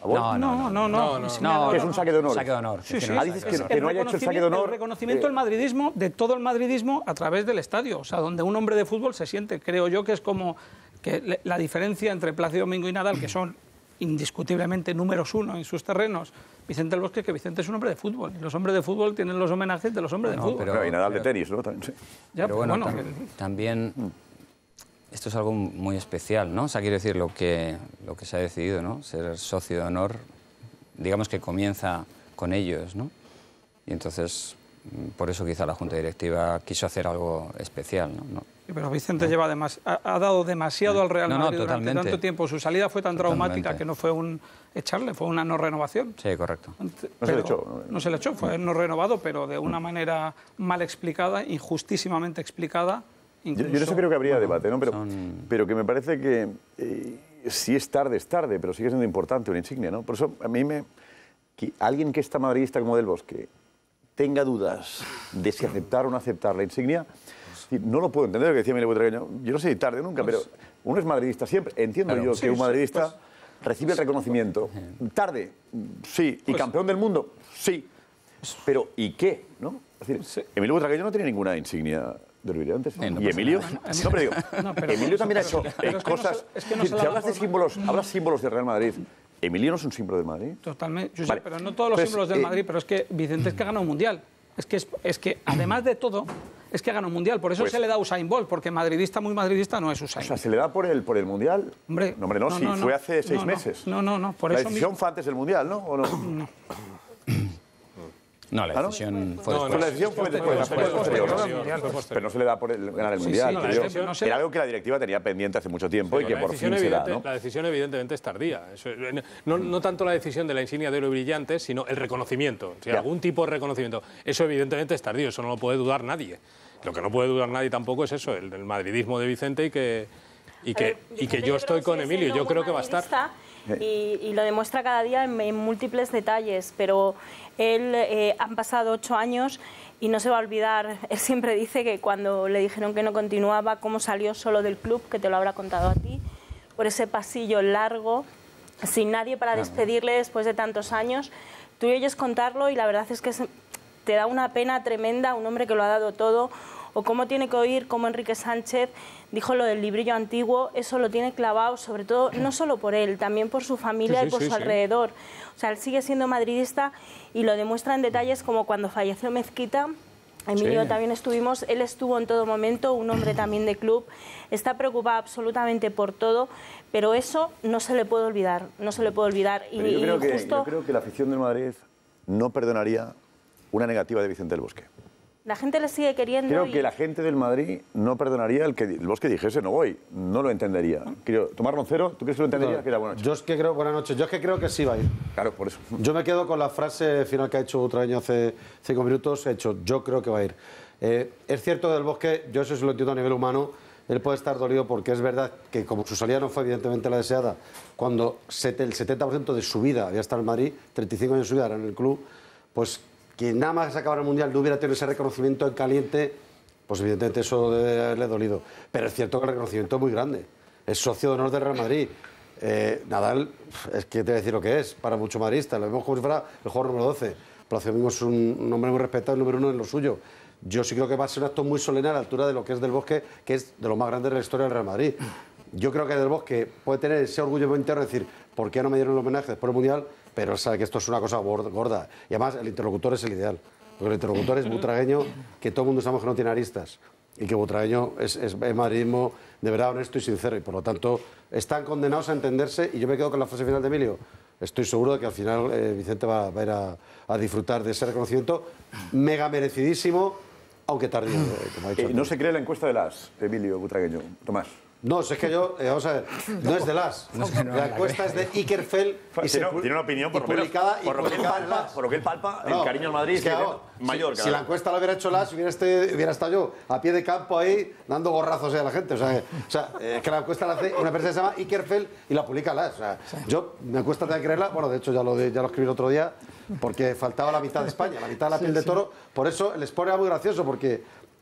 favor? No, no, no. no, no, no, que es un saque de honor. Saque de honor. Sí, sí. Ah, dices que, Es que no haya hecho el saque de honor. El reconocimiento del madridismo, de todo el madridismo, a través del estadio. O sea, donde un hombre de fútbol se siente. Creo yo que es como que la diferencia entre Plácido Domingo y Nadal, que son indiscutiblemente números uno en sus terrenos, Vicente del Bosque, que Vicente es un hombre de fútbol. Y los hombres de fútbol tienen los homenajes de los hombres no, de fútbol. Pero, y Nadal de tenis, ¿no? También, sí. Ya, pero bueno, bueno tam también esto es algo muy especial, ¿no? O sea, quiero decir, lo que, lo que se ha decidido, ¿no? Ser socio de honor, digamos que comienza con ellos, ¿no? Y entonces, por eso quizá la Junta Directiva quiso hacer algo especial, ¿no? ¿No? Pero Vicente lleva demas ha, ha dado demasiado al Real no, Madrid no, durante tanto tiempo. Su salida fue tan totalmente. traumática que no fue un echarle, fue una no renovación. Sí, correcto. No se le echó. No, no se le echó, fue no renovado, pero de una manera mal explicada, injustísimamente explicada. Incluso, yo, yo no sé, creo que habría bueno, debate, ¿no? Pero, son... pero que me parece que eh, si es tarde, es tarde, pero sigue siendo importante una insignia, ¿no? Por eso a mí me... Que alguien que está madridista como Del Bosque tenga dudas de si aceptar o no aceptar la insignia, no lo puedo entender, lo que decía Emilio Butragueño. Yo no sé tarde nunca, pues, pero uno es madridista siempre. Entiendo claro, yo sí, que un madridista sí, pues, recibe el reconocimiento. Tarde, sí. ¿Y pues, campeón del mundo? Sí. Pero ¿y qué? ¿No? Es decir, sí. Emilio Butragueño no tiene ninguna insignia de los brillantes. No, no ¿Y Emilio? No, pero digo, no, pero, Emilio también ha hecho eh, cosas... Es que no si hablas de símbolos, hablas símbolos del Real Madrid... ¿Emilio no es un símbolo del Madrid? Totalmente. Yo vale. sé, pero no todos los pues, símbolos del eh, Madrid, pero es que Vicente es que ha ganado un mundial. Es que, es, es que además de todo, es que ha ganado un mundial. Por eso pues, se le da Usain Bolt, porque madridista, muy madridista, no es Usain. O sea, ¿se le da por el, por el mundial? Hombre, no, hombre, no, no, sí, no, fue hace seis no, meses. No, no, no, por la eso... La decisión mismo... fue antes del mundial, ¿no? ¿O no? No. No, la decisión fue después. No, la decisión fue después. Pero no se le da por el, ganar el sí, mundial. Sí, no, decisión, no se... Era algo que la directiva tenía pendiente hace mucho tiempo sí, y que por fin se da, ¿no? La decisión evidentemente es tardía. Eso, no, no tanto la decisión de la insignia de oro brillante, sino el reconocimiento. Si algún tipo de reconocimiento. Eso evidentemente es tardío, eso no lo puede dudar nadie. Lo que no puede dudar nadie tampoco es eso, el, el madridismo de Vicente y que, y que, ver, y que yo, yo estoy con Emilio. Yo creo que va a estar... Y, y lo demuestra cada día en, en múltiples detalles, pero él eh, han pasado ocho años y no se va a olvidar. Él siempre dice que cuando le dijeron que no continuaba, cómo salió solo del club, que te lo habrá contado a ti, por ese pasillo largo, sin nadie para despedirle después de tantos años. Tú oyes contarlo y la verdad es que se, te da una pena tremenda, un hombre que lo ha dado todo. O cómo tiene que oír cómo Enrique Sánchez dijo lo del librillo antiguo, eso lo tiene clavado, sobre todo, no solo por él, también por su familia sí, sí, y por sí, su sí. alrededor. O sea, él sigue siendo madridista y lo demuestra en detalles como cuando falleció Mezquita, Emilio sí. también estuvimos, él estuvo en todo momento, un hombre también de club, está preocupado absolutamente por todo, pero eso no se le puede olvidar, no se le puede olvidar. Y, yo, creo y que, justo... yo creo que la afición del Madrid no perdonaría una negativa de Vicente del Bosque. La gente le sigue queriendo. Creo y... que la gente del Madrid no perdonaría el que el Bosque dijese no voy. No lo entendería. Creo, Tomás Roncero, ¿tú crees que lo entendería? No, que era buena noche. Yo es que creo, buenas noches. Yo es que creo que sí va a ir. Claro, por eso. Yo me quedo con la frase final que ha hecho Butragueño hace cinco minutos. He hecho, yo creo que va a ir. Eh, es cierto del Bosque, yo eso se lo entiendo a nivel humano. Él puede estar dolido porque es verdad que como su salida no fue evidentemente la deseada, cuando el setenta por ciento de su vida había estado en Madrid, treinta y cinco años de su vida era en el club, pues que nada más acabar el Mundial no hubiera tenido ese reconocimiento en caliente, pues evidentemente eso debe haberle dolido. Pero es cierto que el reconocimiento es muy grande. Es socio de honor del Real Madrid. Eh, Nadal, es que te voy a decir lo que es, para muchos madridistas. Lo vemos como si fuera el jugador número doce. Plácido Domingo es un, un hombre muy respetado, el número uno en lo suyo. Yo sí creo que va a ser un acto muy solemne a la altura de lo que es Del Bosque, que es de lo más grande de la historia del Real Madrid. Yo creo que Del Bosque puede tener ese orgullo interno de decir, ¿por qué no me dieron el homenaje después del Mundial? Pero sabe que esto es una cosa gorda. Y además el interlocutor es el ideal. Porque el interlocutor es Butragueño, que todo el mundo sabemos que no tiene aristas. Y que Butragueño es, es, es madridismo de verdad honesto y sincero. Y por lo tanto están condenados a entenderse. Y yo me quedo con la frase final de Emilio. Estoy seguro de que al final eh, Vicente va, va a ir a, a disfrutar de ese reconocimiento mega merecidísimo, aunque tardío, eh, como ha dicho. Eh, ¿No se cree la encuesta de las, Emilio Butragueño? Tomás. No, es que yo, eh, vamos a ver, no es de las. No, no, la encuesta es de Ikerfeld y se, tiene una opinión por, publicada por, y lo que él palpa, por lo que él palpa, no, el cariño al Madrid es que, no, mayor. Si, si la encuesta la hubiera hecho las, hubiera, este, hubiera estado yo a pie de campo ahí dando gorrazos a la gente. O sea, o sea es que la encuesta la hace una persona que se llama Ikerfeld y la publica las. O sea, yo, me cuesta de creerla, bueno, de hecho ya lo, ya lo escribí el otro día, porque faltaba la mitad de España, la mitad de la piel sí, de toro. Sí. Por eso el Sport era muy gracioso, porque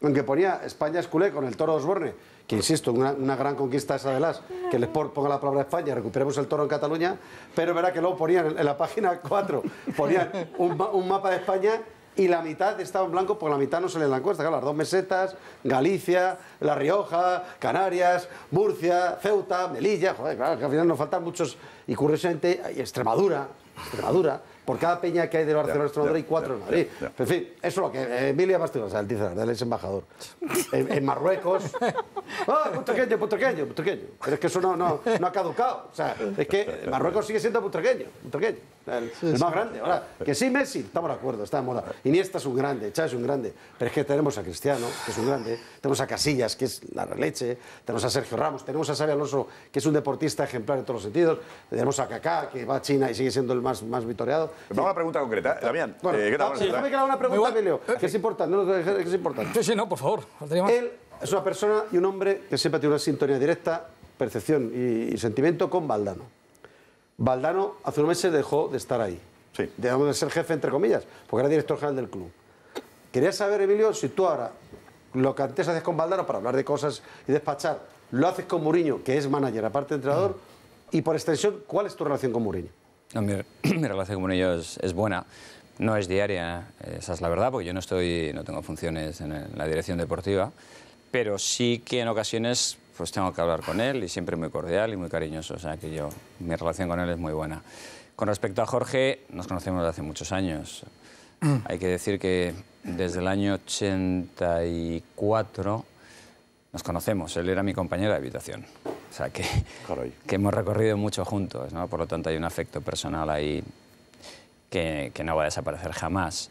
aunque ponía España es culé con el Toro Osborne, que insisto, una, una gran conquista esa de las, que el Sport ponga la palabra España, recuperemos el toro en Cataluña, pero verá que luego ponían en, en la página cuatro, ponían un, un mapa de España y la mitad estaba en blanco, porque la mitad no salía en la encuesta. Claro, las dos mesetas, Galicia, La Rioja, Canarias, Murcia, Ceuta, Melilla, joder, claro, que al final nos faltan muchos, y curiosamente, y Extremadura, Extremadura, por cada peña que hay de Barcelona, Extremadura, hay cuatro en Madrid. Ya, ya. En fin, eso es lo que eh, Emilia Bastidas, o sea, el dice, el ex embajador. En, en Marruecos, ¡ah, putrequeño, putrequeño, putrequeño! Pero es que eso no, no, no ha caducado. O sea, es que Marruecos sigue siendo putrequeño, putrequeño. El, Sí, el sí. más grande. Ahora, que sí, Messi, estamos de acuerdo, está de moda. Iniesta es un grande, Xavi es un grande. Pero es que tenemos a Cristiano, que es un grande. Tenemos a Casillas, que es la releche. Tenemos a Sergio Ramos. Tenemos a Xabi Alonso, que es un deportista ejemplar en todos los sentidos. Tenemos a Kaká, que va a China y sigue siendo el más, más victoriado. Vamos a una pregunta concreta. Damián, Bueno, eh, ¿qué tal? ah, sí, déjame que le haga una pregunta, Muy Emilio, que es importante. No, que es importante. Sí, sí, no, por favor. faltaría más. Él es una persona y un hombre que siempre tiene una sintonía directa, percepción y, y sentimiento con Valdano. Valdano hace unos meses dejó de estar ahí. Sí. Dejó de ser jefe, entre comillas, porque era director general del club. Quería saber, Emilio, si tú ahora lo que antes haces con Valdano para hablar de cosas y despachar, lo haces con Mourinho, que es manager, aparte de entrenador, y por extensión, ¿cuál es tu relación con Mourinho? No, mi, mi relación con ellos es, es buena. No es diaria, esa es la verdad, porque yo no estoy, no tengo funciones en, el- en la dirección deportiva, pero sí que en ocasiones pues tengo que hablar con él y siempre muy cordial y muy cariñoso, o sea que yo, mi relación con él es muy buena. Con respecto a Jorge, nos conocemos desde hace muchos años. Hay que decir que desde el año ochenta y cuatro nos conocemos, él era mi compañero de habitación. O sea que, que hemos recorrido mucho juntos, ¿no? Por lo tanto hay un afecto personal ahí que, que no va a desaparecer jamás.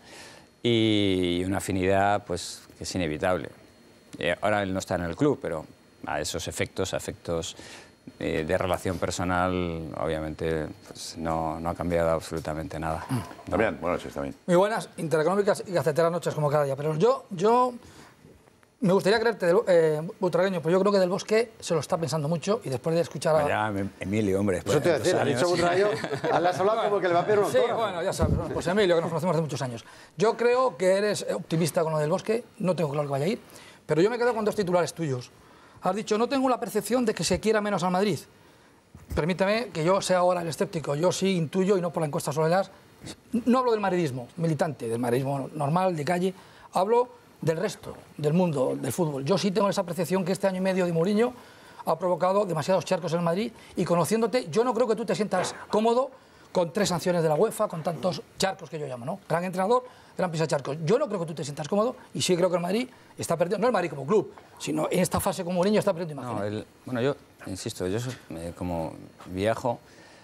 Y una afinidad pues, que es inevitable. Eh, ahora él no está en el club, pero a esos efectos, a efectos eh, de relación personal, obviamente pues, no, no ha cambiado absolutamente nada. Damián, buenas noches también. Muy buenas, intereconómicas y gaceteras noches como cada día. Pero yo, yo me gustaría creerte, del- eh, butragueño, pero yo creo que Del Bosque se lo está pensando mucho y después de escuchar a... Vaya, Em- Emilio, hombre. Eso te iba a decir, ha dicho Butragueño, le has hablado como que le va a pedir un Sí, autógrafo. bueno, ya sabes. Bueno, pues Emilio, que nos conocemos hace muchos años. Yo creo que eres optimista con lo Del Bosque, no tengo claro que vaya a ir, pero yo me quedo con dos titulares tuyos. Has dicho, no tengo la percepción de que se quiera menos al Madrid. Permíteme que yo sea ahora el escéptico. Yo sí intuyo, y no por la encuesta Soledad, no hablo del madridismo militante, del madridismo normal, de calle, hablo del resto, del mundo, del fútbol. Yo sí tengo esa percepción que este año y medio de Mourinho ha provocado demasiados charcos en el Madrid y conociéndote, yo no creo que tú te sientas cómodo con tres sanciones de la UEFA, con tantos charcos que yo llamo, ¿no? Gran entrenador, gran pisa charcos. Yo no creo que tú te sientas cómodo y sí creo que el Madrid está perdiendo, no el Madrid como club, sino en esta fase con Mourinho está perdiendo imagen. No, el- bueno, yo insisto, yo soy, eh, como viajo,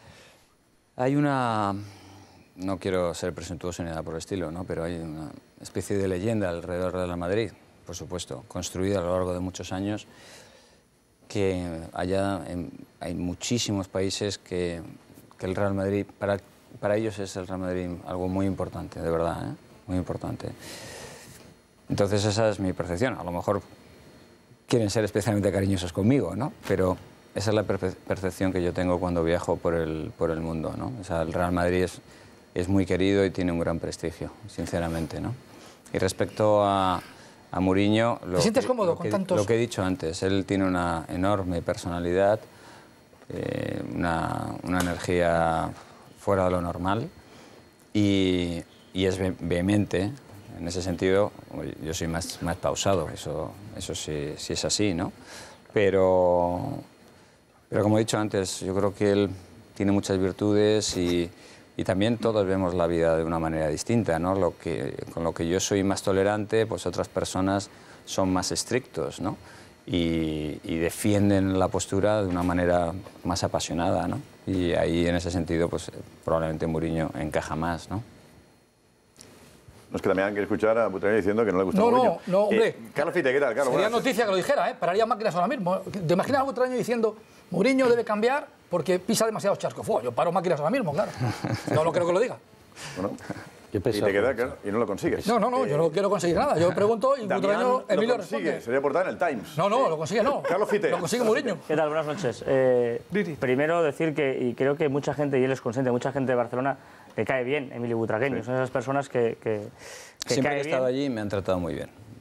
hay una, no quiero ser presuntuoso ni nada por el estilo, ¿no? Pero hay una especie de leyenda alrededor de Real Madrid, por supuesto, construida a lo largo de muchos años, que allá en- hay muchísimos países que, que el Real Madrid, para, para ellos es el Real Madrid algo muy importante, de verdad, ¿eh? Muy importante. Entonces esa es mi percepción. A lo mejor quieren ser especialmente cariñosos conmigo, ¿no? Pero esa es la perce- percepción que yo tengo cuando viajo por el, por el mundo, ¿no? O sea, el Real Madrid es, es muy querido y tiene un gran prestigio, sinceramente, ¿no? Y respecto a, a Mourinho... Lo ¿Te sientes que- cómodo lo con que, tantos- Lo que he dicho antes, él tiene una enorme personalidad, eh, una, una energía fuera de lo normal y, y es ve- vehemente. En ese sentido, yo soy más, más pausado, eso, eso sí, sí es así, ¿no? Pero, pero como he dicho antes, yo creo que él tiene muchas virtudes y, y también todos vemos la vida de una manera distinta, ¿no? Lo que, con lo que yo soy más tolerante, pues otras personas son más estrictos, ¿no? Y, y defienden la postura de una manera más apasionada, ¿no? Y ahí, en ese sentido, pues probablemente Mourinho encaja más, ¿no? No es que también hay que escuchar a Butragueño diciendo que no le gusta No, no, Mourinho. no, hombre. Eh, Carlos Fite, ¿qué tal, Carlos? Sería Buenas. noticia que lo dijera, ¿eh? Pararía máquinas ahora mismo. ¿Te imaginas algo extraño diciendo Mourinho debe cambiar porque pisa demasiados charcos? Fua, yo paro máquinas ahora mismo, claro. No lo creo que lo diga. Bueno, Qué y pesado. te queda, claro, y no lo consigues. No, no, no, yo no quiero conseguir nada. Yo pregunto y Damián Butragueño, lo Emilio consigue, responde. sería portada en el Times. No, no, lo consigue no. Carlos Fite. Lo consigue Mourinho. ¿Qué tal? Buenas noches. Eh, primero decir que, y creo que mucha gente, y él es consciente, mucha gente de Barcelona le cae bien Emilio Butragueño. Son esas personas que, que, que Siempre que cae he estado bien. allí me han tratado muy bien.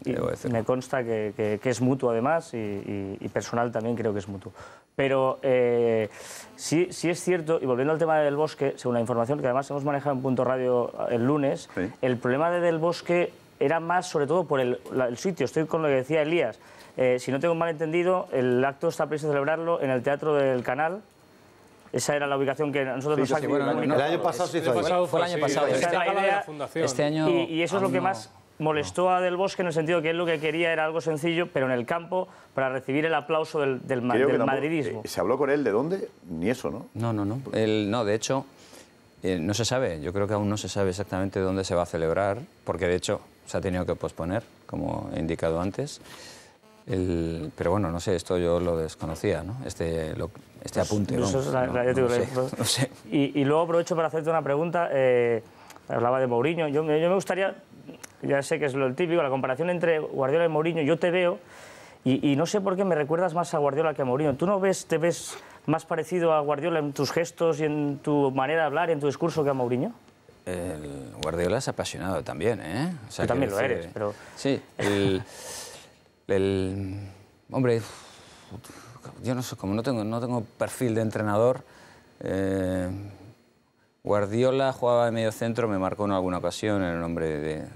y me consta que, que, que es mutuo además y, y, y personal también creo que es mutuo. Pero eh, sí, sí es cierto, y volviendo al tema del Bosque, según la información que además hemos manejado en Punto Radio el lunes, sí. el problema de Del Bosque era más sobre todo por el, la, el sitio. Estoy con lo que decía Elías. Eh, si no tengo mal entendido, el acto está previsto celebrarlo en el Teatro del Canal. Esa era la ubicación que nosotros sí, nos sí, habíamos bueno, comunicado. El año pasado se hizo. El pasado fue el año pasado. Sí, este, la idea, fundación. este año. Y, y eso es lo que no, más molestó a Del Bosque en el sentido que él lo que quería era algo sencillo, pero en el campo, para recibir el aplauso del, del, del tampoco, madridismo. Eh, ¿Se habló con él de dónde? Ni eso, ¿no? No, no, no. El, no, de hecho, eh, no se sabe. Yo creo que aún no se sabe exactamente dónde se va a celebrar, porque de hecho se ha tenido que posponer, como he indicado antes. El, pero bueno, no sé, esto yo lo desconocía, ¿no? Este, lo, este apunte. Eso vamos, es la, no, la, no, digo, no, sé, no sé. Y, y luego aprovecho para hacerte una pregunta. Eh, hablaba de Mourinho. Yo, yo me gustaría, ya sé que es lo típico, la comparación entre Guardiola y Mourinho. Yo te veo y, y no sé por qué me recuerdas más a Guardiola que a Mourinho. ¿Tú no ves, te ves más parecido a Guardiola en tus gestos y en tu manera de hablar y en tu discurso que a Mourinho? El Guardiola es apasionado también, ¿eh? O sea, Tú también lo decir, eres, pero... Sí, el... el hombre, yo no sé, como no tengo, no tengo perfil de entrenador, eh, Guardiola jugaba de medio centro, me marcó en alguna ocasión, era un hombre de, de,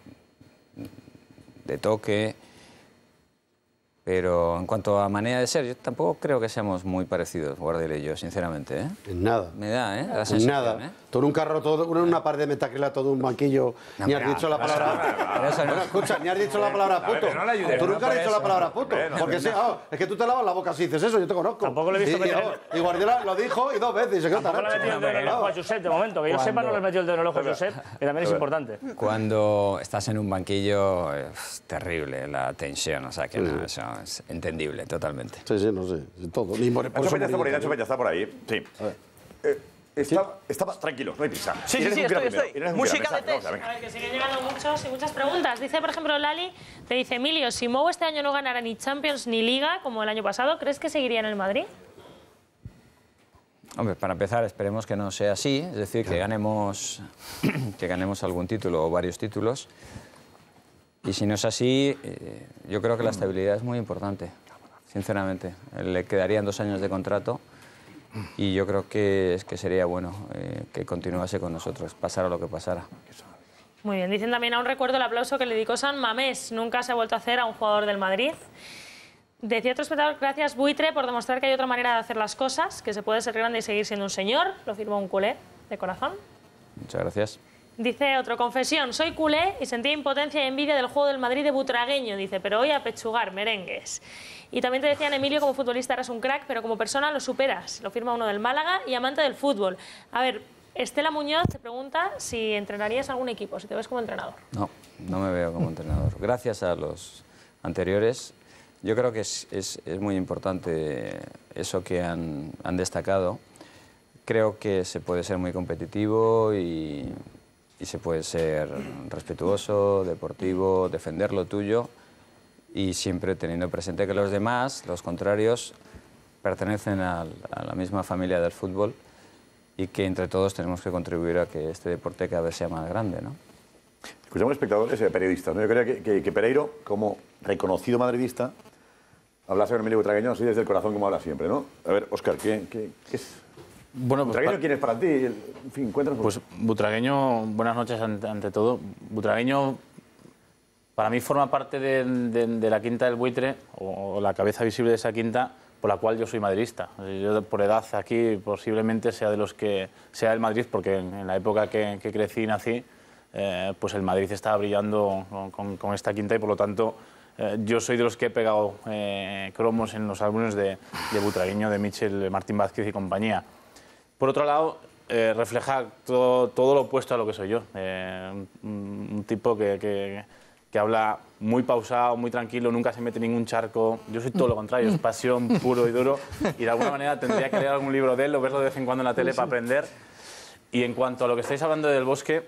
de toque, pero en cuanto a manera de ser, yo tampoco creo que seamos muy parecidos, Guardiola y yo, sinceramente, ¿eh? En nada. Me da, ¿eh? La En nada. ¿eh? Tú en un carro, todo, en una pared de metacrila, todo un banquillo, no, ni has pero, dicho la palabra... Pero eso no. Bueno, escucha, ni has dicho la palabra puto. No le ayudes, Tú no nunca has por dicho eso. la palabra puto. No, Porque sí, ah, es que tú te lavas la boca si dices eso, yo te conozco. Tampoco lo he visto Y, y, meter- y Guardiola lo dijo y dos veces y se quedó Tampoco le ha metido el dedo en el ojo a Josep, de momento. Que yo sepa, no le ha metido el dedo en el ojo a Josep, que también es importante. Cuando estás en un banquillo es terrible la tensión, o sea que no, eso es entendible totalmente. Sí, sí, no sé, todo. Ni por, por Nacho eso Peña está por ahí, Mourinho Nacho Peña está por ahí. Sí. Eh, está, estaba tranquilo, no hay prisa. Sí, sí, Irene sí, Junquera estoy, primero. estoy. Irene Música Junquera, de venga, test. vamos, venga. A ver, que siguen llegando muchos y muchas preguntas. Dice, por ejemplo, Lali, te dice, Emilio, si Mou este año no ganara ni Champions ni Liga, como el año pasado, ¿crees que seguiría en el Madrid? Hombre, para empezar, esperemos que no sea así, es decir, que ganemos, que ganemos algún título o varios títulos. Y si no es así, eh, yo creo que la estabilidad es muy importante, sinceramente. Le quedarían dos años de contrato y yo creo que, es que sería bueno eh, que continuase con nosotros, pasara lo que pasara. Muy bien, dicen también, aún recuerdo el aplauso que le dedicó San Mamés. Nunca se ha vuelto a hacer a un jugador del Madrid. Decía otro espectador, gracias Buitre por demostrar que hay otra manera de hacer las cosas, que se puede ser grande y seguir siendo un señor. Lo firmó un culé de corazón. Muchas gracias. Dice otro, confesión, soy culé y sentía impotencia y envidia del juego del Madrid de Butragueño, dice, pero hoy a pechugar, merengues. Y también te decían, Emilio, como futbolista eres un crack, pero como persona lo superas. Lo firma uno del Málaga y amante del fútbol. A ver, Estela Muñoz te pregunta si entrenarías algún equipo, si te ves como entrenador. No, no me veo como entrenador. Gracias a los anteriores, yo creo que es, es, es muy importante eso que han, han destacado. Creo que se puede ser muy competitivo y, y se puede ser respetuoso, deportivo, defender lo tuyo y siempre teniendo presente que los demás, los contrarios, pertenecen a, a la misma familia del fútbol y que entre todos tenemos que contribuir a que este deporte cada vez sea más grande, ¿no? Escuchamos espectadores y periodistas, ¿no? Yo creo que, que, que Pereiro, como reconocido madridista, hablase con Emilio Butragueño así desde el corazón como habla siempre, ¿no? A ver, Óscar, ¿qué, qué, qué es? Bueno, pues, ¿Butragueño quién es para ti? En fin, cuéntanos. Pues Butragueño, buenas noches ante, ante todo. Butragueño para mí forma parte de, de, de la quinta del Buitre, o, o la cabeza visible de esa quinta, por la cual yo soy madridista. Yo por edad aquí posiblemente sea de los que sea del Madrid, porque en, en la época que, que crecí y nací, eh, pues el Madrid estaba brillando con, con, con esta quinta y por lo tanto eh, yo soy de los que he pegado eh, cromos en los álbumes de, de Butragueño, de Michel, de Martín Vázquez y compañía. Por otro lado, eh, refleja todo, todo lo opuesto a lo que soy yo. Eh, un, un tipo que, que, que habla muy pausado, muy tranquilo, nunca se mete en ningún charco. Yo soy todo lo contrario, es pasión puro y duro. Y de alguna manera tendría que leer algún libro de él o verlo de vez en cuando en la tele para aprender. Y en cuanto a lo que estáis hablando del Bosque,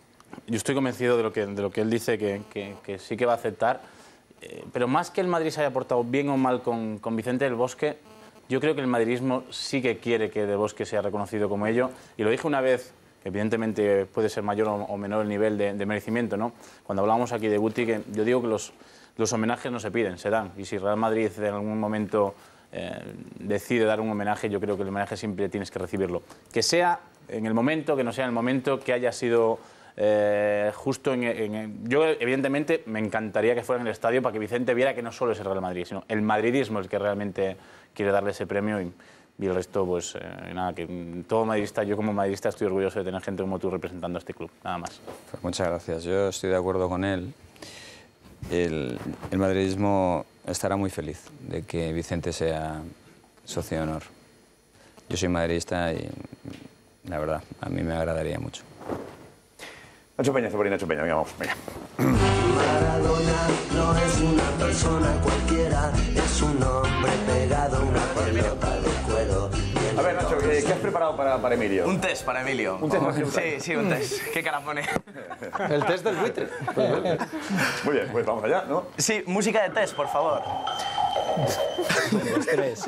yo estoy convencido de lo que, de lo que él dice, que, que, que sí que va a aceptar. Eh, pero más que el Madrid se haya portado bien o mal con, con Vicente del Bosque, yo creo que el madridismo sí que quiere que Del Bosque sea reconocido como ello. Y lo dije una vez que evidentemente puede ser mayor o menor el nivel de, de merecimiento, ¿no? Cuando hablamos aquí de Guti, que yo digo que los, los homenajes no se piden, se dan. Y si Real Madrid en algún momento eh, decide dar un homenaje, yo creo que el homenaje siempre tienes que recibirlo. Que sea en el momento, que no sea en el momento, que haya sido eh, justo en, en... Yo, evidentemente, me encantaría que fuera en el estadio para que Vicente viera que no solo es el Real Madrid, sino el madridismo el que realmente quiere darle ese premio y, y el resto, pues eh, nada, que todo madridista, yo como madridista estoy orgulloso de tener gente como tú representando a este club, nada más. Pues muchas gracias, yo estoy de acuerdo con él. El, el madridismo estará muy feliz de que Vicente sea socio de honor. Yo soy madridista y la verdad, a mí me agradaría mucho. Nacho Peña, Cebolín, Nacho Peña, venga, vamos, venga. Maradona no es una persona cualquiera, es un hombre pegado a una pelota de cuero. A ver, Nacho, ¿qué, qué has preparado para, para Emilio? Un test para Emilio. ¿Un test? Sí, sí, un test. ¿Qué cara pone? El test del buitre. Muy bien, pues vamos allá, ¿no? Sí, música de test, por favor. Los tres.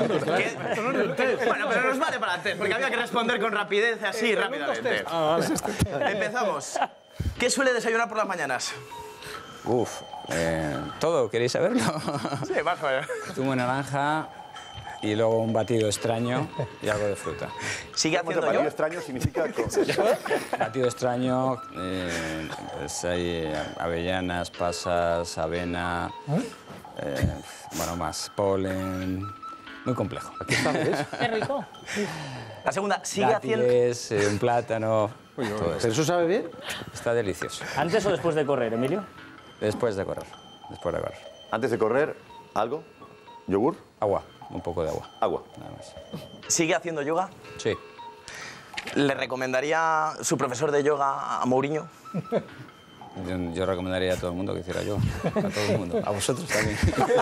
Bueno, pero nos vale para el test, porque había que responder con rapidez, así, rápidamente. Empezamos. ¿Qué suele desayunar por las mañanas? Uf, eh, ¿todo? ¿Queréis saberlo? Sí, más o menos. Zumo de naranja y luego un batido extraño y algo de fruta. ¿Sigue haciendo yo? Batido extraño significa... Batido extraño, eh, pues hay avellanas, pasas, avena, eh, bueno, más polen... Muy complejo. Qué rico. La segunda, ¿sigue haciendo...? Dátiles, eh, un plátano... todo ¿Pero eso sabe bien? Está delicioso. ¿Antes o después de correr, Emilio? Después de correr. Después de correr. Antes de correr, ¿algo? ¿Yogur? Agua. Un poco de agua. Agua. Nada más. ¿Sigue haciendo yoga? Sí. ¿Le recomendaría su profesor de yoga a Mourinho? Yo, yo recomendaría a todo el mundo que hiciera yoga. A todo el mundo. A vosotros también.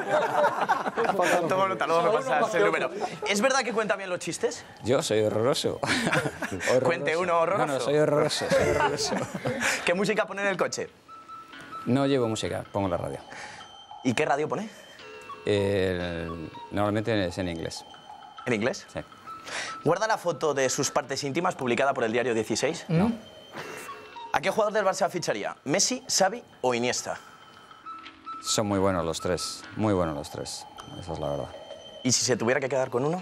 Toma nota, luego me pasas el número. ¿Es verdad que cuenta bien los chistes? Yo soy horroroso. horroroso. Cuente uno horroroso. No, no, soy horroroso. Soy horroroso. ¿Qué música pone en el coche? No llevo música, pongo la radio. ¿Y qué radio pone? Eh, normalmente es en inglés. ¿En inglés? Sí. ¿Guarda la foto de sus partes íntimas publicada por el diario dieciséis? No. ¿A qué jugador del Barça ficharía? ¿Messi, Xavi o Iniesta? Son muy buenos los tres. Muy buenos los tres. Esa es la verdad. ¿Y si se tuviera que quedar con uno?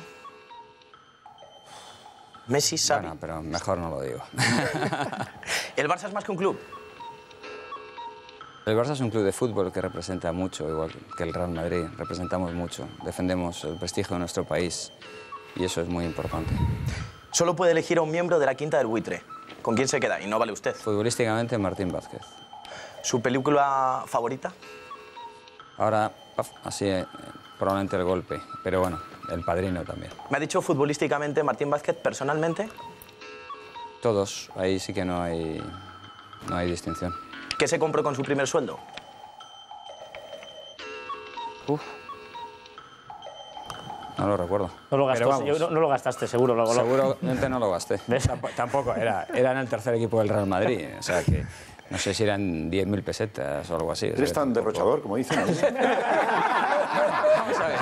Messi, Xavi. Bueno, pero mejor no lo digo. ¿El Barça es más que un club? El Barça es un club de fútbol que representa mucho, igual que el Real Madrid. Representamos mucho, defendemos el prestigio de nuestro país y eso es muy importante. Solo puede elegir a un miembro de la Quinta del Buitre. ¿Con quién se queda? Y no vale usted. Futbolísticamente, Martín Vázquez. ¿Su película favorita? Ahora, así, eh, probablemente El Golpe, pero bueno, El Padrino también. Me ha dicho futbolísticamente Martín Vázquez, personalmente. Todos, ahí sí que no hay, no hay distinción. ¿Qué se compró con su primer sueldo? Uf. No lo recuerdo. No lo, gastó, yo, no, no lo gastaste, seguro. Lo, Seguramente no lo gasté. Tamp tampoco, era, era en el tercer equipo del Real Madrid. O sea que no sé si eran diez mil pesetas o algo así. ¿Eres tan derrochador como dicen? Vamos a ver.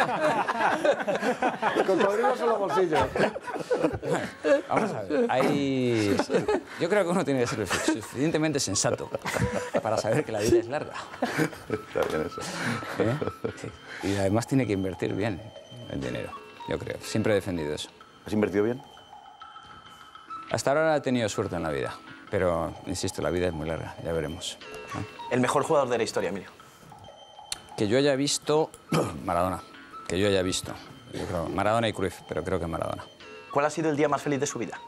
Con cocodrilos en los bolsillos. Vamos a ver. Hay... Yo creo que uno tiene que ser suficientemente sensato para saber que la vida es larga. Está bien eso. ¿Eh? Sí. Y además tiene que invertir bien el dinero, yo creo. Siempre he defendido eso. ¿Has invertido bien? Hasta ahora he tenido suerte en la vida, pero, insisto, la vida es muy larga, ya veremos, ¿no? El mejor jugador de la historia, Emilio. Que yo haya visto... Maradona. Que yo haya visto. Yo creo Maradona y Cruyff, pero creo que Maradona. ¿Cuál ha sido el día más feliz de su vida?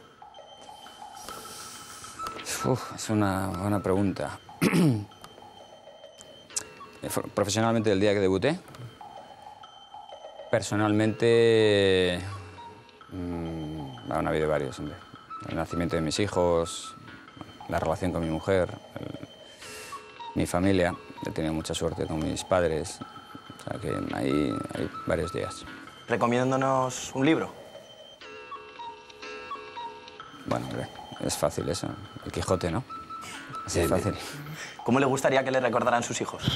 Uf, es una buena pregunta. Profesionalmente, el día que debuté. Personalmente, mmm, han habido varios, hombre. El nacimiento de mis hijos, la relación con mi mujer, el, mi familia. He tenido mucha suerte con mis padres. O sea que hay, hay varios días. ¿Recomiéndonos un libro? Bueno, es fácil eso. El Quijote, ¿no? Así es fácil. ¿Cómo le gustaría que le recordaran sus hijos?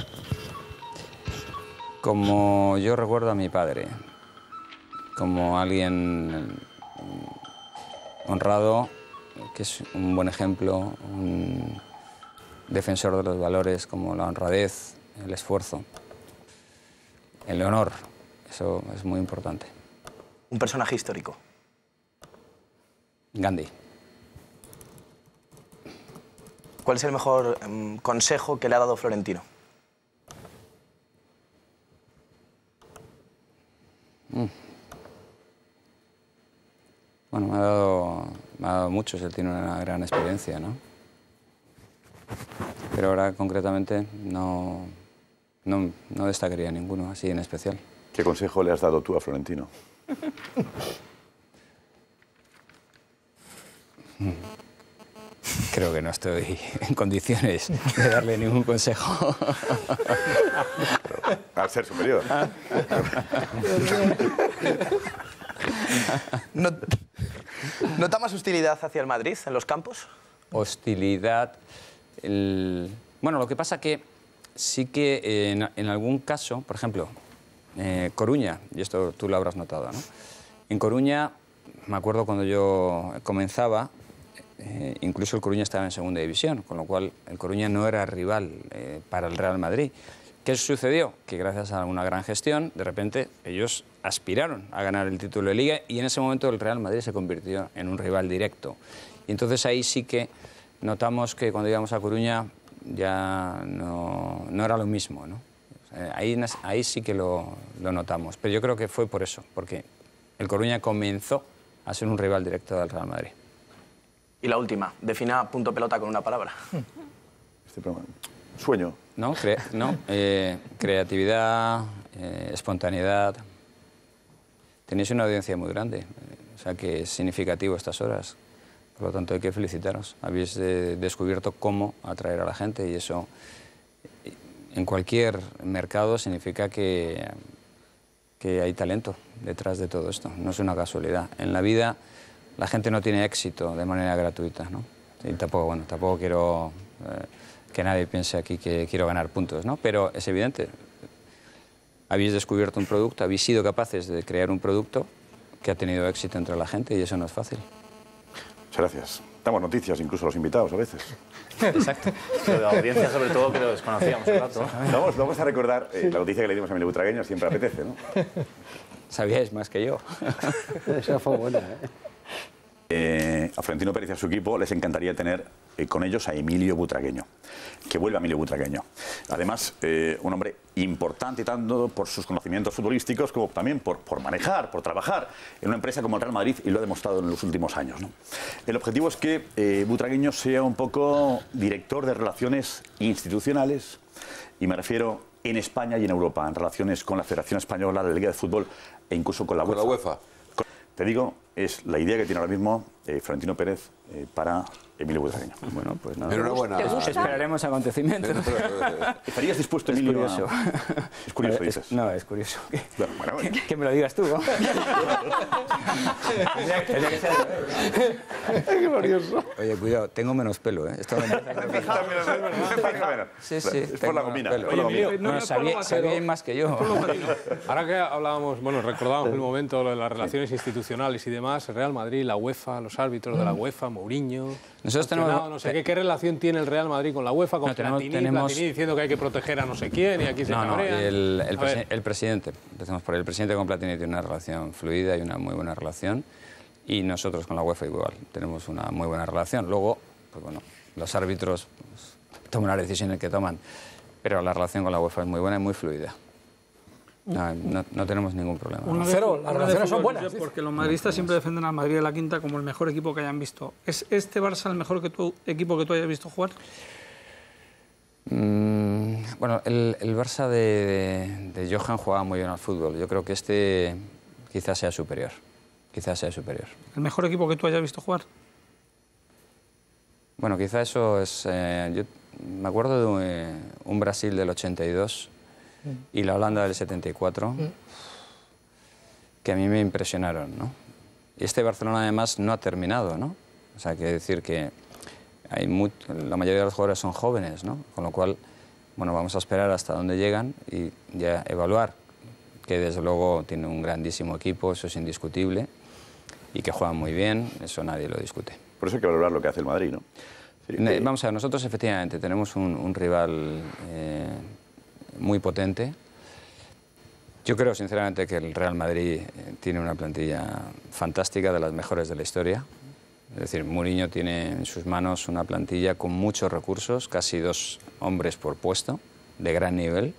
Como yo recuerdo a mi padre, como alguien honrado, que es un buen ejemplo, un defensor de los valores como la honradez, el esfuerzo, el honor. Eso es muy importante. Un personaje histórico. Gandhi. ¿Cuál es el mejor um, consejo que le ha dado Florentino? Mm. Bueno, me ha, dado, me ha dado muchos, él tiene una gran experiencia, ¿no? Pero ahora concretamente no, no, no destacaría ninguno así en especial. ¿Qué consejo le has dado tú a Florentino? Creo que no estoy en condiciones de darle ningún consejo. Al ser superior. ¿Not- ¿Nota más hostilidad hacia el Madrid en los campos? Hostilidad. El... Bueno, lo que pasa que sí que en, en algún caso, por ejemplo, eh, Coruña, y esto tú lo habrás notado, ¿no? En Coruña, me acuerdo cuando yo comenzaba, eh, incluso el Coruña estaba en segunda división, con lo cual el Coruña no era rival eh, para el Real Madrid. ¿Qué sucedió? Que gracias a una gran gestión, de repente ellos aspiraron a ganar el título de Liga y en ese momento el Real Madrid se convirtió en un rival directo. Y entonces ahí sí que notamos que cuando llegamos a Coruña ya no, no era lo mismo, ¿no? Ahí, ahí sí que lo, lo notamos, pero yo creo que fue por eso, porque el Coruña comenzó a ser un rival directo del Real Madrid. Y la última, defina Punto Pelota con una palabra. Este programa. Sueño. No, cre no. Eh, creatividad, eh, espontaneidad. Tenéis una audiencia muy grande, eh, o sea que es significativo estas horas. Por lo tanto, hay que felicitaros. Habéis eh, descubierto cómo atraer a la gente y eso en cualquier mercado significa que, que hay talento detrás de todo esto. No es una casualidad. En la vida la gente no tiene éxito de manera gratuita, ¿no? Y tampoco, bueno, tampoco quiero eh, que nadie piense aquí que quiero ganar puntos, ¿no? Pero es evidente. Habéis descubierto un producto, habéis sido capaces de crear un producto que ha tenido éxito entre la gente y eso no es fácil. Muchas gracias. Damos noticias incluso a los invitados a veces. Exacto. Pero la audiencia sobre todo que lo desconocíamos un rato. Vamos, vamos a recordar eh, la noticia que le dimos a Emilio Butragueño, siempre apetece, ¿no? Sabíais más que yo. Esa fue buena, ¿eh? Eh, a Florentino Pérez y a su equipo les encantaría tener eh, con ellos a Emilio Butragueño, que vuelva Emilio Butragueño. Además, eh, un hombre importante tanto por sus conocimientos futbolísticos como también por, por manejar, por trabajar en una empresa como el Real Madrid y lo ha demostrado en los últimos años, ¿no? El objetivo es que eh, Butragueño sea un poco director de relaciones institucionales y me refiero en España y en Europa, en relaciones con la Federación Española, la Liga de Fútbol e incluso con la UEFA. Con la UEFA. Te digo, es la idea que tiene ahora mismo eh, Florentino Pérez eh, para Emilio Butragueño. Bueno, pues nada. Enhorabuena. Esperaremos acontecimientos. ¿Estarías dispuesto, Es Emilio? curioso. A... Es curioso, Es- dices. No, es curioso. Que, Bueno, bueno, bueno. que- que me lo digas tú, ¿no? Tendría que- tendría que ser al revés. ¡Qué glorioso! Oye, cuidado, tengo menos pelo, ¿eh? Esto me Sí, sí. Es por la tengo gomina. menos por la pelo. gomina. Oye, no, Bueno, no, sabía- por lo sabíais vaquero. más que yo. Ahora que hablábamos, bueno, recordábamos el momento lo de las relaciones institucionales y demás, el Real Madrid, la UEFA, los árbitros de la UEFA, Mourinho, Nosotros tenemos- sancionado, no sé qué, ¿qué relación tiene el Real Madrid con la UEFA, con No, tenemos- Platini, tenemos- Platini diciendo que hay que proteger a no sé quién y aquí se No, no, cabrean? el, el, A presi- ver. el presidente, empecemos por ahí. El presidente con Platini tiene una relación fluida y una muy buena relación y nosotros con la UEFA igual, tenemos una muy buena relación. Luego, pues bueno, los árbitros pues, toman las decisiones que toman, pero la relación con la UEFA es muy buena y muy fluida. No, no- no tenemos ningún problema. Una de- Cero, una las de relaciones son fútbol, buenas. yo, Porque los madridistas siempre defienden al Madrid de la Quinta como el mejor equipo que hayan visto. ¿Es este Barça el mejor que tú- equipo que tú hayas visto jugar? Mm, bueno, el, el Barça de, de, de Johan jugaba muy bien al fútbol. Yo creo que este quizás sea superior. Quizás sea superior. ¿El mejor equipo que tú hayas visto jugar? Bueno, quizá eso es... eh, yo me acuerdo de un, eh, un Brasil del ochenta y dos y la Holanda del setenta y cuatro, que a mí me impresionaron, ¿no? Y este Barcelona además no ha terminado, ¿no? O sea, quiere decir que hay mu- la mayoría de los jugadores son jóvenes, ¿no? Con lo cual, bueno, vamos a esperar hasta dónde llegan y ya evaluar, que desde luego tiene un grandísimo equipo, eso es indiscutible, y que juegan muy bien, eso nadie lo discute. Por eso hay que valorar lo que hace el Madrid, ¿no? Eh, Vamos a ver, nosotros efectivamente tenemos un, un rival eh, muy potente. Yo creo sinceramente que el Real Madrid eh, tiene una plantilla fantástica, de las mejores de la historia. Es decir, Mourinho tiene en sus manos una plantilla con muchos recursos, casi dos hombres por puesto, de gran nivel.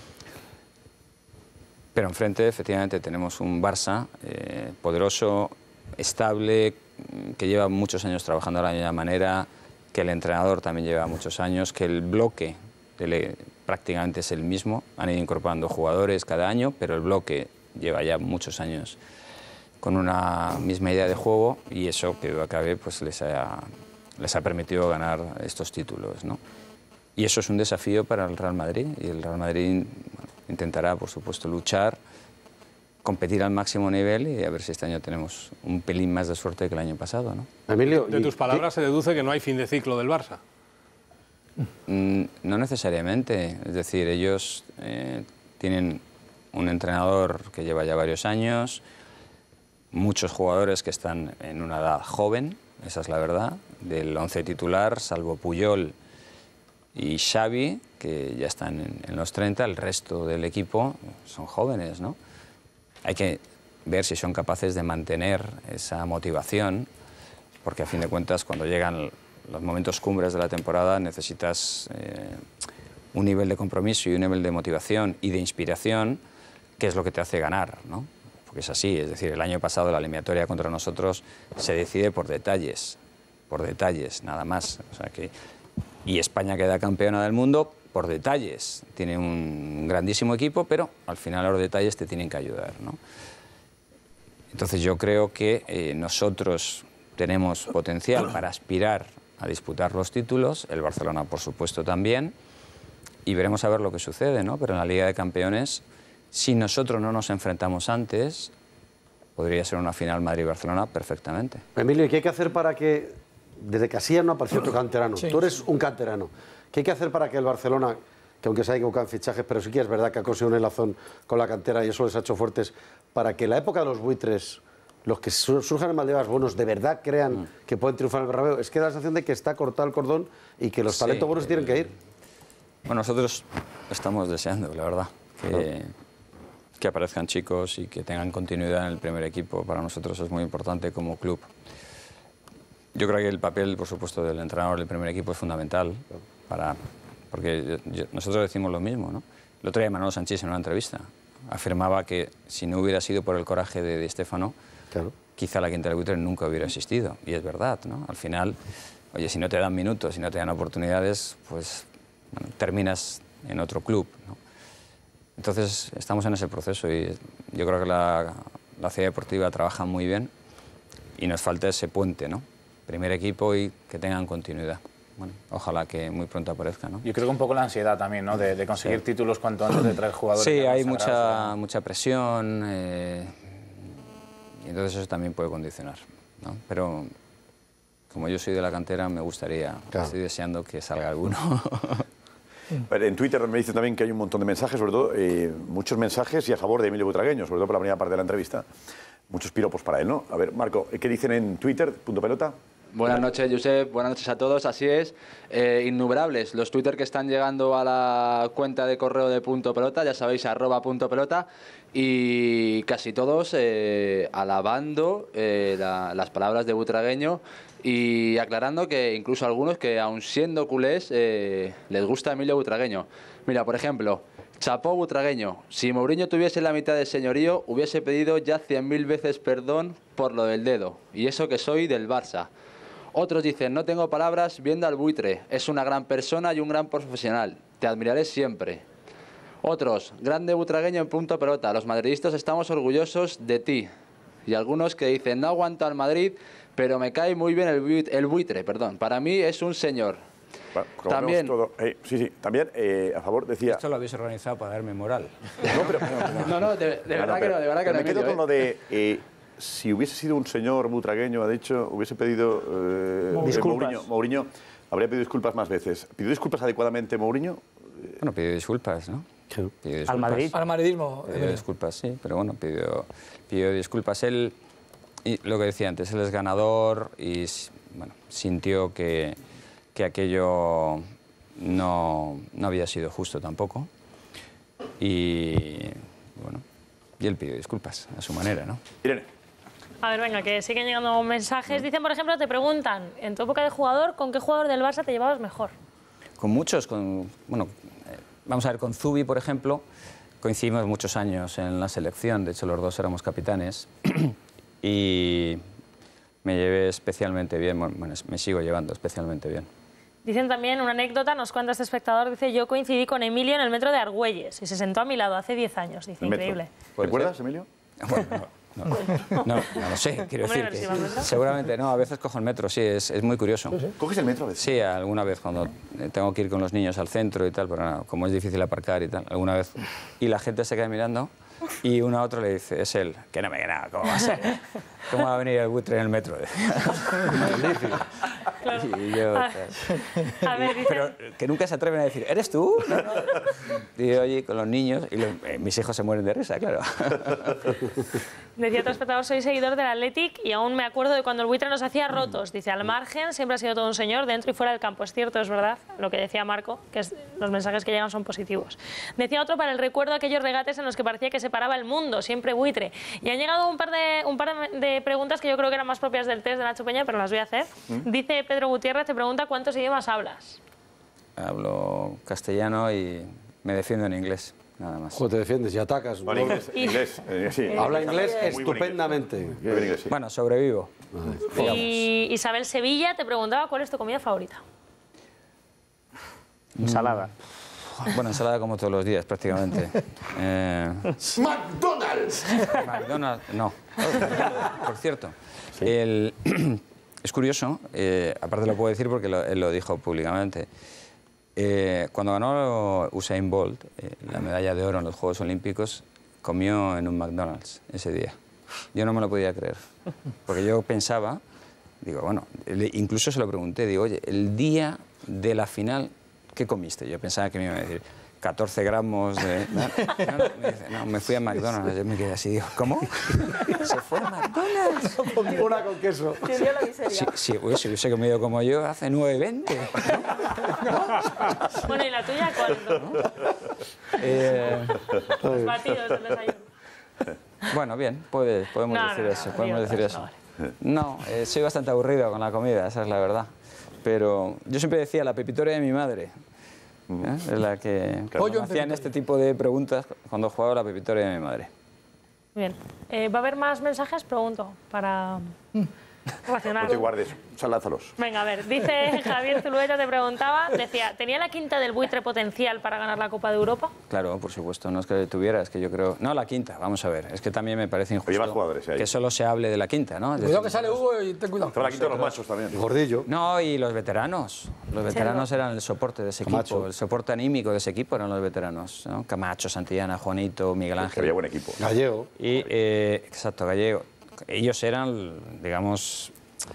Pero enfrente efectivamente tenemos un Barça eh, poderoso, estable, que lleva muchos años trabajando de la misma manera, que el entrenador también lleva muchos años, que el bloque de, prácticamente es el mismo, han ido incorporando jugadores cada año, pero el bloque lleva ya muchos años con una misma idea de juego y eso, que duda cabe, pues les ha, les ha permitido ganar estos títulos, ¿no? Y eso es un desafío para el Real Madrid y el Real Madrid bueno, intentará, por supuesto, luchar, competir al máximo nivel y a ver si este año tenemos un pelín más de suerte que el año pasado, ¿no? Emilio, de tus palabras se deduce que no hay fin de ciclo del Barça. Mm, no necesariamente, es decir, ellos eh, tienen un entrenador que lleva ya varios años, muchos jugadores que están en una edad joven, esa es la verdad, del once titular, salvo Puyol y Xavi, que ya están en, en los treinta, el resto del equipo son jóvenes, ¿no? Hay que ver si son capaces de mantener esa motivación, porque a fin de cuentas cuando llegan los momentos cumbres de la temporada necesitas eh, un nivel de compromiso y un nivel de motivación y de inspiración que es lo que te hace ganar, ¿no? Porque es así, es decir, el año pasado la eliminatoria contra nosotros se decide por detalles, por detalles, nada más. O sea que, y España queda campeona del mundo por detalles. Tiene un grandísimo equipo, pero al final los detalles te tienen que ayudar, ¿no? Entonces yo creo que eh, nosotros tenemos potencial para aspirar a disputar los títulos, el Barcelona por supuesto también, y veremos a ver lo que sucede, ¿no? Pero en la Liga de Campeones, si nosotros no nos enfrentamos antes, podría ser una final Madrid-Barcelona perfectamente. Emilio, ¿y qué hay que hacer para que, desde Casillas no apareció otro canterano, Sí. tú eres un canterano, ¿qué hay que hacer para que el Barcelona, que aunque se haya equivocado en fichajes, pero sí que es verdad que ha conseguido un enlazón con la cantera y eso les ha hecho fuertes, para que en la época de los buitres, los que sur- surjan en Maldivas buenos, de verdad crean mm. que pueden triunfar en el Bernabéu? Es que da la sensación de que está cortado el cordón y que los Sí, talentos buenos eh, tienen que ir. Bueno, nosotros estamos deseando, la verdad, que, Claro. que aparezcan chicos y que tengan continuidad en el primer equipo. Para nosotros es muy importante como club. Yo creo que el papel, por supuesto, del entrenador del primer equipo es fundamental, para, porque yo- yo- nosotros decimos lo mismo, ¿no? El otro día Manolo Sanchís en una entrevista afirmaba que si no hubiera sido por el coraje de Di Stéfano, claro. quizá la quinta del buitre nunca hubiera existido. Y es verdad, ¿no? Al final, oye, si no te dan minutos, si no te dan oportunidades, pues bueno, terminas en otro club, ¿no? Entonces, estamos en ese proceso y yo creo que la, la ciudad deportiva trabaja muy bien y nos falta ese puente, ¿no? Primer equipo y que tengan continuidad. Bueno, ojalá que muy pronto aparezca, ¿no? Yo creo que un poco la ansiedad también, ¿no? De, de conseguir Sí. títulos cuanto antes, de traer jugadores. Sí, ya hay consagrados. mucha, mucha presión eh, y entonces eso también puede condicionar, ¿no? Pero como yo soy de la cantera, me gustaría, Claro. estoy deseando que salga alguno. Pero en Twitter me dicen también que hay un montón de mensajes, sobre todo eh, muchos mensajes y a favor de Emilio Butragueño, sobre todo por la primera parte de la entrevista. Muchos piropos para él, ¿no? A ver, Marco, ¿qué dicen en Twitter? Punto pelota. Buenas noches, Josep. Buenas noches a todos. Así es, eh, innumerables los Twitter que están llegando a la cuenta de correo de Punto Pelota, ya sabéis, arroba Punto Pelota, y casi todos eh, alabando eh, la- las palabras de Butragueño y aclarando que incluso algunos que, aun siendo culés, eh, les gusta Emilio Butragueño. Mira, por ejemplo, chapó Butragueño. Si Mourinho tuviese la mitad del señorío, hubiese pedido ya cien mil veces perdón por lo del dedo. Y eso que soy del Barça. Otros dicen, no tengo palabras viendo al buitre. Es una gran persona y un gran profesional. Te admiraré siempre. Otros, grande Butragueño en Punto Pelota. Los madridistas estamos orgullosos de ti. Y algunos que dicen, no aguanto al Madrid, pero me cae muy bien el buitre. El buitre perdón. Para mí es un señor. Bueno, como También- vemos todo- eh, sí, sí, también eh, a favor decía... Esto lo habéis organizado para darme moral. No, pero... No, no, de, de verdad que pero- no, de verdad que pero no, me quedo Emilio, con lo ¿eh? de... eh, si hubiese sido un señor butragueño, ha dicho, hubiese pedido... Eh, Disculpas. Mourinho, Mourinho habría pedido disculpas más veces. ¿Pidió disculpas adecuadamente Mourinho? Bueno, pidió disculpas, ¿no? Pidió disculpas. Al Madrid. Al madridismo. Pidió Emilio. disculpas, sí, pero bueno, pidió, pidió disculpas. Él, y lo que decía antes, él es ganador y s- bueno, sintió que, que aquello no, no había sido justo tampoco. Y bueno, y él pidió disculpas a su manera, ¿no? Irene. A ver, venga, que siguen llegando mensajes. Dicen, por ejemplo, te preguntan, en tu época de jugador, ¿con qué jugador del Barça te llevabas mejor? Con muchos, con, bueno, eh, vamos a ver, con Zubi, por ejemplo, coincidimos muchos años en la selección, de hecho los dos éramos capitanes, y me llevé especialmente bien, bueno, me sigo llevando especialmente bien. Dicen también, una anécdota, nos cuenta este espectador, dice, yo coincidí con Emilio en el metro de Argüelles y se sentó a mi lado hace diez años, dice, increíble. ¿Te acuerdas, Emilio? Bueno, no, no, no, no, no lo sé, quiero decir que seguramente no, a veces cojo el metro, sí, es, es muy curioso. ¿Coges el metro a veces? Sí, alguna vez cuando tengo que ir con los niños al centro y tal, pero no, como es difícil aparcar y tal, alguna vez. Y la gente se queda mirando y uno a otro le dice, es él, que no me queda, ¿cómo va a ser? ¿Cómo va a venir el buitre en el metro? Y yo, a ver, dice... Pero que nunca se atreven a decir, ¿eres tú? No, no. Y yo allí con los niños y los, eh, mis hijos se mueren de risa, claro. Decía otro espectador, soy seguidor del Athletic y aún me acuerdo de cuando el buitre nos hacía rotos. Dice, al margen siempre ha sido todo un señor, dentro y fuera del campo. Es cierto, es verdad, lo que decía Marco, que es, los mensajes que llegan son positivos. Decía otro, para el recuerdo, aquellos regates en los que parecía que se paraba el mundo, siempre buitre. Y han llegado un par de, un par de preguntas que yo creo que eran más propias del test de Nacho Peña, pero las voy a hacer. ¿Mm? Dice Pedro Gutiérrez, te pregunta, ¿cuántos idiomas hablas? Hablo castellano y me defiendo en inglés. Nada más. ¿Cómo te defiendes y atacas? Bueno, inglés, inglés, eh, sí. Habla inglés estupendamente. Inglés, sí. Bueno, sobrevivo. Y Isabel Sevilla te preguntaba, ¿cuál es tu comida favorita? Ensalada. Bueno, ensalada como todos los días, prácticamente. Eh... ¡McDonald's! McDonald's, no. Por cierto, sí. el... es curioso, eh, aparte lo puedo decir porque lo, él lo dijo públicamente. Eh, cuando ganó Usain Bolt eh, la medalla de oro en los Juegos Olímpicos, comió en un McDonald's ese día. Yo no me lo podía creer, porque yo pensaba, digo, bueno, incluso se lo pregunté, digo, oye, el día de la final, ¿qué comiste? Yo pensaba que me iba a decir catorce gramos de... No, no, no, me dice, no, me fui a McDonald's. Yo me quedé así, digo, ¿cómo? ¿Se fue a McDonald's? Una con queso. Sí, sí, uy, si hubiese comido como yo hace nueve veinte. ¿No? Bueno, ¿y la tuya cuál? ¿No? Eh... Los batidos del desayuno. Bueno, bien, puede, podemos no, decir no, no, eso, no, podemos no, decir no, eso. No, eh, soy bastante aburrido con la comida, esa es la verdad. Pero yo siempre decía, la pepitoria de mi madre, ¿eh? Es la que claro, hacían este tipo de preguntas cuando jugaba la pepitoria de mi madre. Bien. Eh, ¿Va a haber más mensajes? Pregunto, para relacionar. No te guardes, salánzalos. Venga, a ver, dice Javier Zulueta, te preguntaba, decía, ¿tenía la quinta del buitre potencial para ganar la Copa de Europa? Claro, por supuesto, no es que tuviera, es que yo creo... No, la quinta, vamos a ver, es que también me parece injusto jugadores ahí. que solo se hable de la quinta, ¿no? Es cuidado decir, que sale Hugo y ten cuidado. Pero la quinta de los machos también. El gordillo. No, y los veteranos. Los veteranos sí, eran el soporte de ese Camacho. equipo, el soporte anímico de ese equipo eran los veteranos, ¿no? Camacho, Santillana, Juanito, Miguel Ángel. Que había buen equipo. Gallego. Y, eh, exacto, Gallego. Ellos eran, digamos...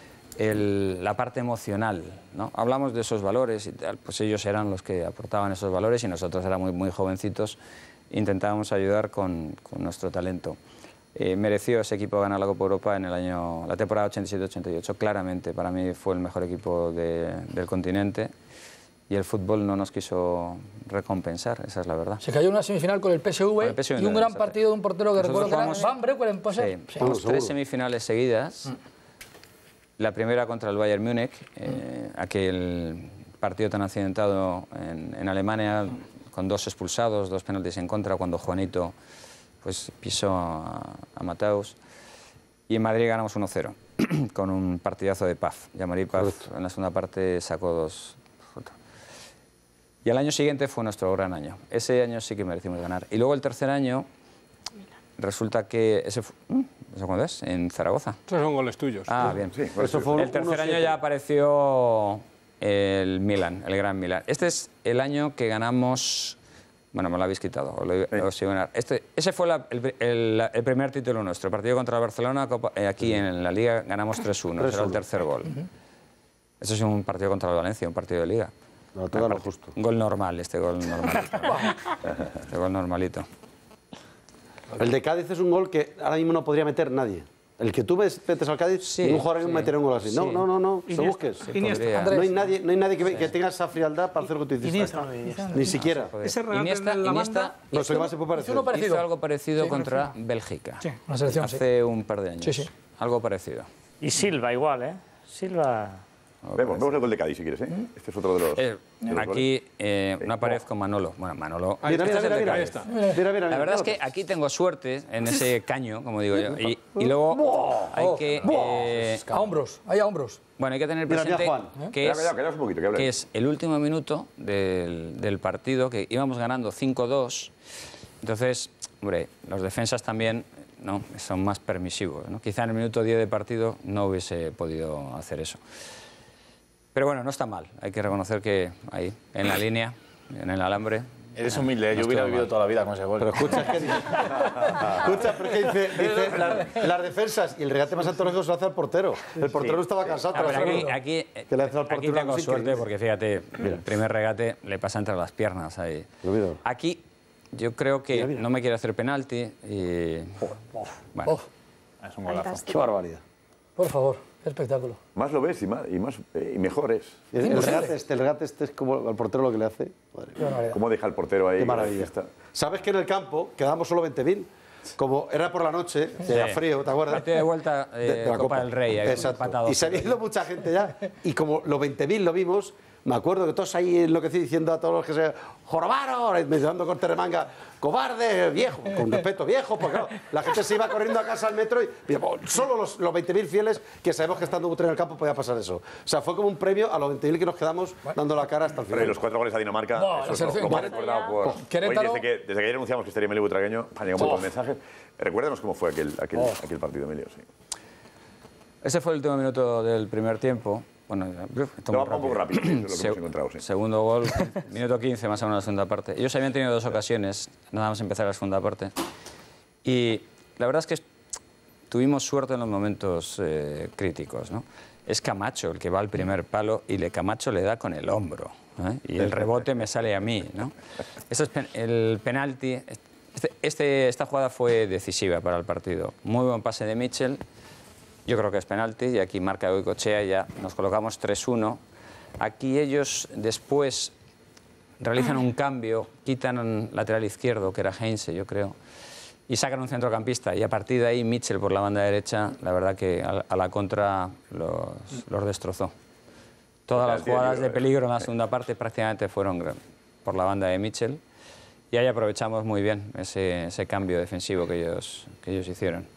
El, la parte emocional, ¿no? Hablamos de esos valores y tal, pues ellos eran los que aportaban esos valores y nosotros éramos muy, muy jovencitos, intentábamos ayudar con, con nuestro talento. Eh, mereció ese equipo ganar la Copa Europa en el año, la temporada ochenta y siete ochenta y ocho, claramente, para mí fue el mejor equipo de, del continente y el fútbol no nos quiso recompensar, esa es la verdad. Se cayó en una semifinal con el P S V, el P S V y un gran exacto. partido de un portero que Nosotros recuerdo jugamos, que era Van Breukelen, ¿puede ser? Sí, jugamos sí, tres semifinales seguidas. Mm. La primera contra el Bayern Múnich, eh, aquel partido tan accidentado en, en Alemania, con dos expulsados, dos penaltis en contra, cuando Juanito pues, pisó a, a Mateus. Y en Madrid ganamos uno cero, con un partidazo de Paz. Jean-Marie Paz en la segunda parte sacó dos. Y al año siguiente fue nuestro gran año. Ese año sí que merecimos ganar. Y luego el tercer año, resulta que ese fue, ¿eso cuándo es? En Zaragoza. Esos son goles tuyos. Ah, bien. Sí, eso fue el tercer año ya apareció el Milan, el Gran Milan. Este es el año que ganamos... Bueno, me lo habéis quitado. Os lo, sí. os iba a este, ese fue la, el, el, el primer título nuestro. El partido contra el Barcelona, Copa, eh, aquí en la Liga, ganamos tres uno. Era el tercer gol. Uh-huh. Eso es un partido contra el Valencia, un partido de Liga. No, todo lo justo. Un gol normal, este gol normalito. este gol normalito. El de Cádiz es un gol que ahora mismo no podría meter nadie. El que tú ves, metes al Cádiz, Sí, y un jugador sí, que meter un gol así. No, sí. no, no, no, se Iniesta. busques. Sí, Iniesta. No hay nadie, no hay nadie que, Sí. que tenga esa frialdad para hacer lo que tú dices. Iniesta. Ni siquiera. Ese regate Iniesta- en la Iniesta- banda- No, se le va a ser muy parecido. Hizo algo parecido Sí, contra parecido. Bélgica. Sí, una selección, Hace un par de años. Sí, sí. Algo parecido. Y Silva igual, ¿eh? Silva... Vemos, vemos el gol de Cádiz, si quieres, ¿eh? Este es otro de los... Eh, de los aquí eh, una pared con Manolo. Bueno, Manolo. Mira, mira, Este es el mira, de mira. Cádiz. Mira, mira, mira, La verdad es que aquí tengo suerte en ese caño, como digo yo. Y, y luego hay que. eh, A hombros, ahí a hombros. bueno, hay que tener Mira, mira, presente Juan. que, Calla, es, calla, callaos un poquito, que hable. que es el último minuto del, del partido, que íbamos ganando cinco dos. Entonces, hombre, los defensas también no son más permisivos, ¿no? Quizá en el minuto diez de partido no hubiese podido hacer eso. Pero bueno, no está mal. Hay que reconocer que ahí, en la línea, en el alambre... Eres humilde, ¿eh? no Yo hubiera estuvo vivido mal. toda la vida con ese gol. Pero escucha, es que dice, escucha, pero es que dice, dice las, las defensas y el regate más antológico se lo hace al portero. El portero Sí, no estaba sí. cansado. Ah, pero tras aquí, hacerlo. aquí, Que le hace al aquí portero tengo algo suerte increíble. porque fíjate, el primer regate le pasa entre las piernas ahí. Aquí yo creo que no me quiere hacer penalti y... Bueno, es un golazo. Qué barbaridad. Por favor, qué espectáculo. Más lo ves y, más, y, más, eh, y mejor es. El, el regate este, el regate este es como al portero lo que le hace. Madre mía. ¿Cómo deja el portero ahí? Qué maravilla. Está. ¿Sabes que en el campo quedábamos solo veinte mil? Como era por la noche, Sí. era frío, ¿te acuerdas? partido de vuelta, eh, Copa del Rey. ahí, Exacto. empatado Y se había ido mucha gente ya. Y como los veinte mil lo vimos, me acuerdo que todos ahí enloquecidos diciendo a todos los que se... ¡Jorobaron! Me dando corte de manga. ¡Cobarde! ¡Viejo! Con respeto, viejo. Porque claro, la gente se iba corriendo a casa al metro y... y solo los, los veinte mil fieles que sabemos que estando Butre en el campo podía pasar eso. O sea, fue como un premio a los veinte mil que nos quedamos dando la cara hasta el Pero final. y los cuatro goles a Dinamarca, Buah, eso la es lo, selección lo más Querétaro. recordado por... Oh, Querétaro. Oye, desde que, desde que ayer anunciamos que estaría Emilio Butragueño, han llegado muchos Oh. mensajes. Recuérdanos cómo fue aquel, aquel, Oh. aquel partido, Emilio. Sí. Ese fue el último minuto del primer tiempo. Bueno, esto Lo muy vamos un poco rápido, eso es lo que Se- hemos encontrado, sí. Segundo gol, minuto quince más o menos la segunda parte. Ellos habían tenido dos ocasiones, nada más empezar la segunda parte. Y la verdad es que tuvimos suerte en los momentos eh, críticos, ¿no? Es Camacho el que va al primer palo y le Camacho le da con el hombro, ¿eh? Y el rebote me sale a mí, ¿no? Este es pen- el penalti. Este, este- esta jugada fue decisiva para el partido. Muy buen pase de Mitchell. Yo creo que es penalti y aquí marca Goicoechea y ya nos colocamos tres uno. Aquí ellos después realizan un cambio, quitan un lateral izquierdo, que era Heinze, yo creo, y sacan un centrocampista. Y a partir de ahí Mitchell por la banda derecha, la verdad que a, a la contra los, los destrozó. Todas las jugadas de peligro en la segunda parte prácticamente fueron por la banda de Mitchell. Y ahí aprovechamos muy bien ese, ese cambio defensivo que ellos, que ellos hicieron.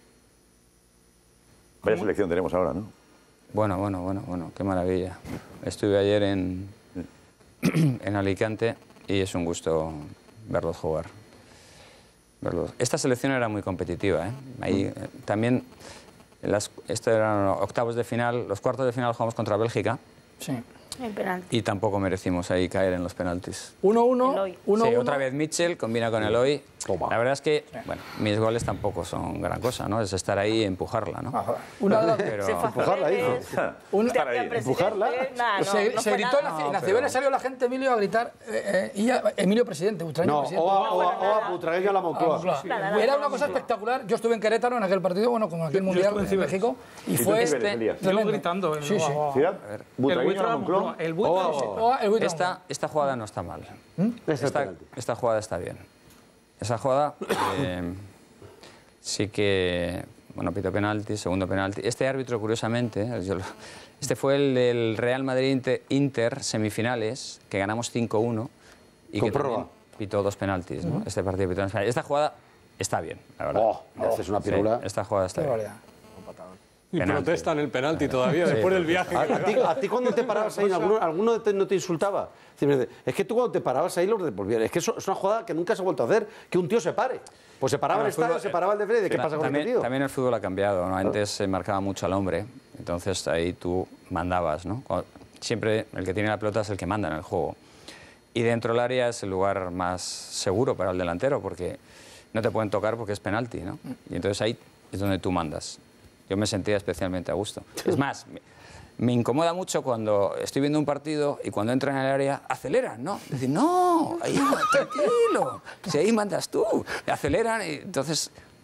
Vaya selección tenemos ahora, ¿no? Bueno, bueno, bueno, bueno, qué maravilla. Estuve ayer en, en Alicante y es un gusto verlos jugar. Verlos. Esta selección era muy competitiva, ¿eh? Ahí eh, también, las, estos eran octavos de final, los cuartos de final jugamos contra Bélgica. Sí. El penalti. Y tampoco merecimos ahí caer en los penaltis. uno uno. uno Sí, uno. otra vez Mitchell combina con Eloy. La verdad es que, bueno, mis goles tampoco son gran cosa, ¿no? Es estar ahí y empujarla, ¿no? Una de las- Pero- Se fue a Empujarla ahí, ¿no? Una- Estar ahí. ¿Empujarla? Nah, no, se no se fue gritó en nada. la, en la tribuna, salió la gente, Emilio, a gritar. Eh, eh, y ya- Emilio presidente, Butragueño No, presidente. o a, o a- o a Butragueño a la Moncloa. Ah, Moncloa. Era una cosa espectacular. Yo estuve en Querétaro en aquel partido, bueno, como aquel Yo- yo mundial estuve en en Cibeles. México. Y ¿Y tú fue en este. Cibeles, Elías? tremendo. Yo gritando, Sí, sí. no, Ciudad, Butragueño a la Moncloa. Moncloa. El Buitre, Oh. sí. Oh, el Buitre. Esta, esta jugada no está mal. ¿Mm? Esta, esta jugada está bien. Esa jugada eh, sí que, bueno, pito penalti, segundo penalti. Este árbitro, curiosamente, yo lo- este fue el del Real Madrid Inter, Inter semifinales, que ganamos cinco uno. Y Con que prórroga. también pitó dos penaltis, ¿no? Este partido pitó dos penaltis. Esta jugada está bien, la verdad. Oh, le haces una Sí, pirula. esta jugada está Qué bien. barbaridad. Y Penalti. protestan el penalti todavía, Sí. después del viaje. ¿A, a ti, a ti cuando te parabas ahí, ¿alguno, alguno te- no te insultaba? Es decir, es que tú cuando te parabas ahí los devolvías. Es que eso es una jugada que nunca se ha vuelto a hacer, que un tío se pare. Pues se paraba Bueno, el estadio, fútbol- se paraba el defensa. ¿De qué Ta- pasa con también, este tío? También el fútbol ha cambiado, ¿no? Antes se marcaba mucho al hombre, entonces ahí tú mandabas, ¿no? Cuando- Siempre el que tiene la pelota es el que manda en el juego. Y dentro del área es el lugar más seguro para el delantero, porque no te pueden tocar porque es penalti, ¿no? Y entonces ahí es donde tú mandas. Yo me sentía especialmente a gusto. Es más, me, me incomoda mucho cuando estoy viendo un partido y cuando entran en el área aceleran, ¿no? Decir, no, ahí, tranquilo, si ahí mandas tú. Aceleran y entonces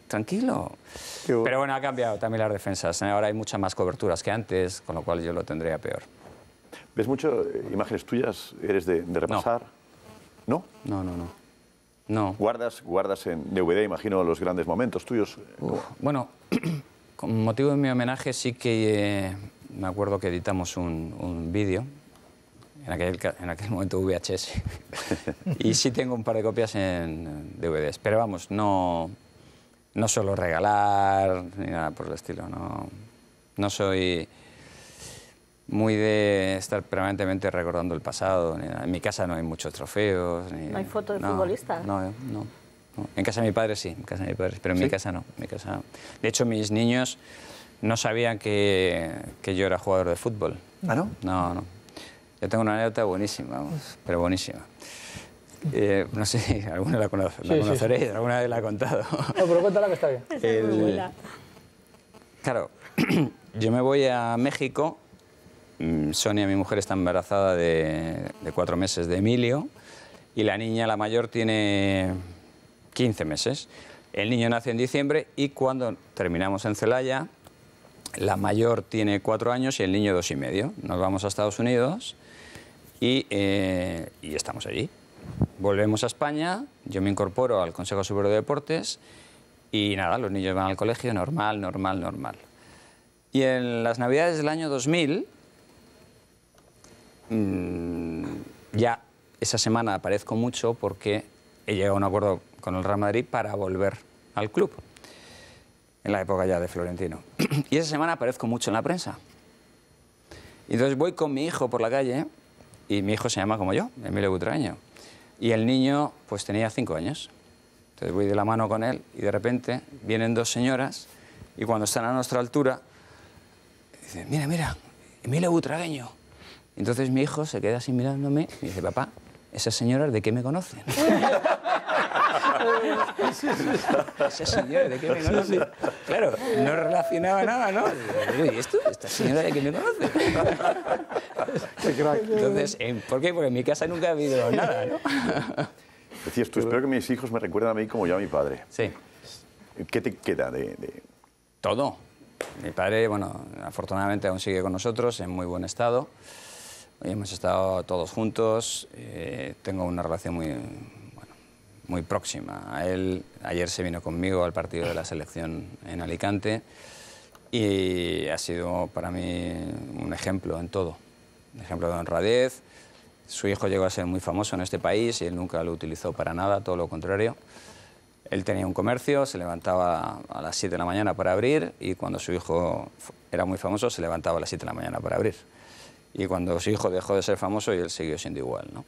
tranquilo. Pero bueno, ha cambiado también las defensas. Ahora hay muchas más coberturas que antes, con lo cual yo lo tendría peor. ¿Ves mucho eh, imágenes tuyas? ¿Eres de, de repasar? ¿No? No, no, no. No. ¿Guardas, guardas en D V D, imagino, los grandes momentos tuyos? Uf, bueno, con motivo de mi homenaje sí que eh, me acuerdo que editamos un, un vídeo, en aquel, en aquel momento V H S, y sí tengo un par de copias en D V Ds. Pero vamos, no, no suelo regalar ni nada por el estilo. No, no soy muy de estar permanentemente recordando el pasado. Ni nada. En mi casa no hay muchos trofeos. Ni, ¿No hay foto de no, futbolista? No, no, no. En casa de mi padre sí, en casa de mi padre, pero en ¿Sí? mi casa no. En mi casa no. De hecho, mis niños no sabían que, que yo era jugador de fútbol. ¿Ah, no? No, no. Yo tengo una anécdota buenísima, vamos, pero buenísima. Eh, no sé si alguna la, conoce, la Sí, sí, conoceréis, sí. alguna vez la he contado. No, pero cuéntala que está bien. El- Claro, yo me voy a México. mm, Sonia, mi mujer, está embarazada de, de cuatro meses de Emilio y la niña, la mayor, tiene quince meses. El niño nace en diciembre y cuando terminamos en Celaya, la mayor tiene cuatro años y el niño dos y medio. Nos vamos a Estados Unidos y, eh, y estamos allí. Volvemos a España, yo me incorporo al Consejo Superior de Deportes y nada, los niños van al colegio normal, normal, normal. Y en las Navidades del año dos mil, mmm, ya esa semana aparezco mucho porque he llegado a un acuerdo con el Real Madrid para volver al club, en la época ya de Florentino. Y esa semana aparezco mucho en la prensa. Y entonces voy con mi hijo por la calle, y mi hijo se llama como yo, Emilio Butragueño. Y el niño pues tenía cinco años. Entonces voy de la mano con él y de repente vienen dos señoras y cuando están a nuestra altura dicen, mira, mira, Emilio Butragueño. Entonces mi hijo se queda así mirándome y dice, papá, ¿esas señoras de qué me conocen? ¿Esas señoras de qué me conocen? Claro, no relacionaba nada, ¿no? ¿Y esto? ¿Esta señora de qué me conoce? Entonces, ¿por qué? Porque en mi casa nunca ha habido nada, ¿no? Decías tú, espero que mis hijos me recuerden a mí como yo a mi padre. Sí. ¿Qué te queda de...? de... Todo. Mi padre, bueno, afortunadamente aún sigue con nosotros en muy buen estado. Hoy hemos estado todos juntos. Eh, tengo una relación muy, bueno, muy próxima a él. Ayer se vino conmigo al partido de la selección en Alicante y ha sido para mí un ejemplo en todo. Un ejemplo de honradez. Su hijo llegó a ser muy famoso en este país y él nunca lo utilizó para nada, todo lo contrario. Él tenía un comercio, se levantaba a las siete de la mañana para abrir y cuando su hijo era muy famoso se levantaba a las siete de la mañana para abrir. Y cuando su hijo dejó de ser famoso y él siguió siendo igual, ¿no?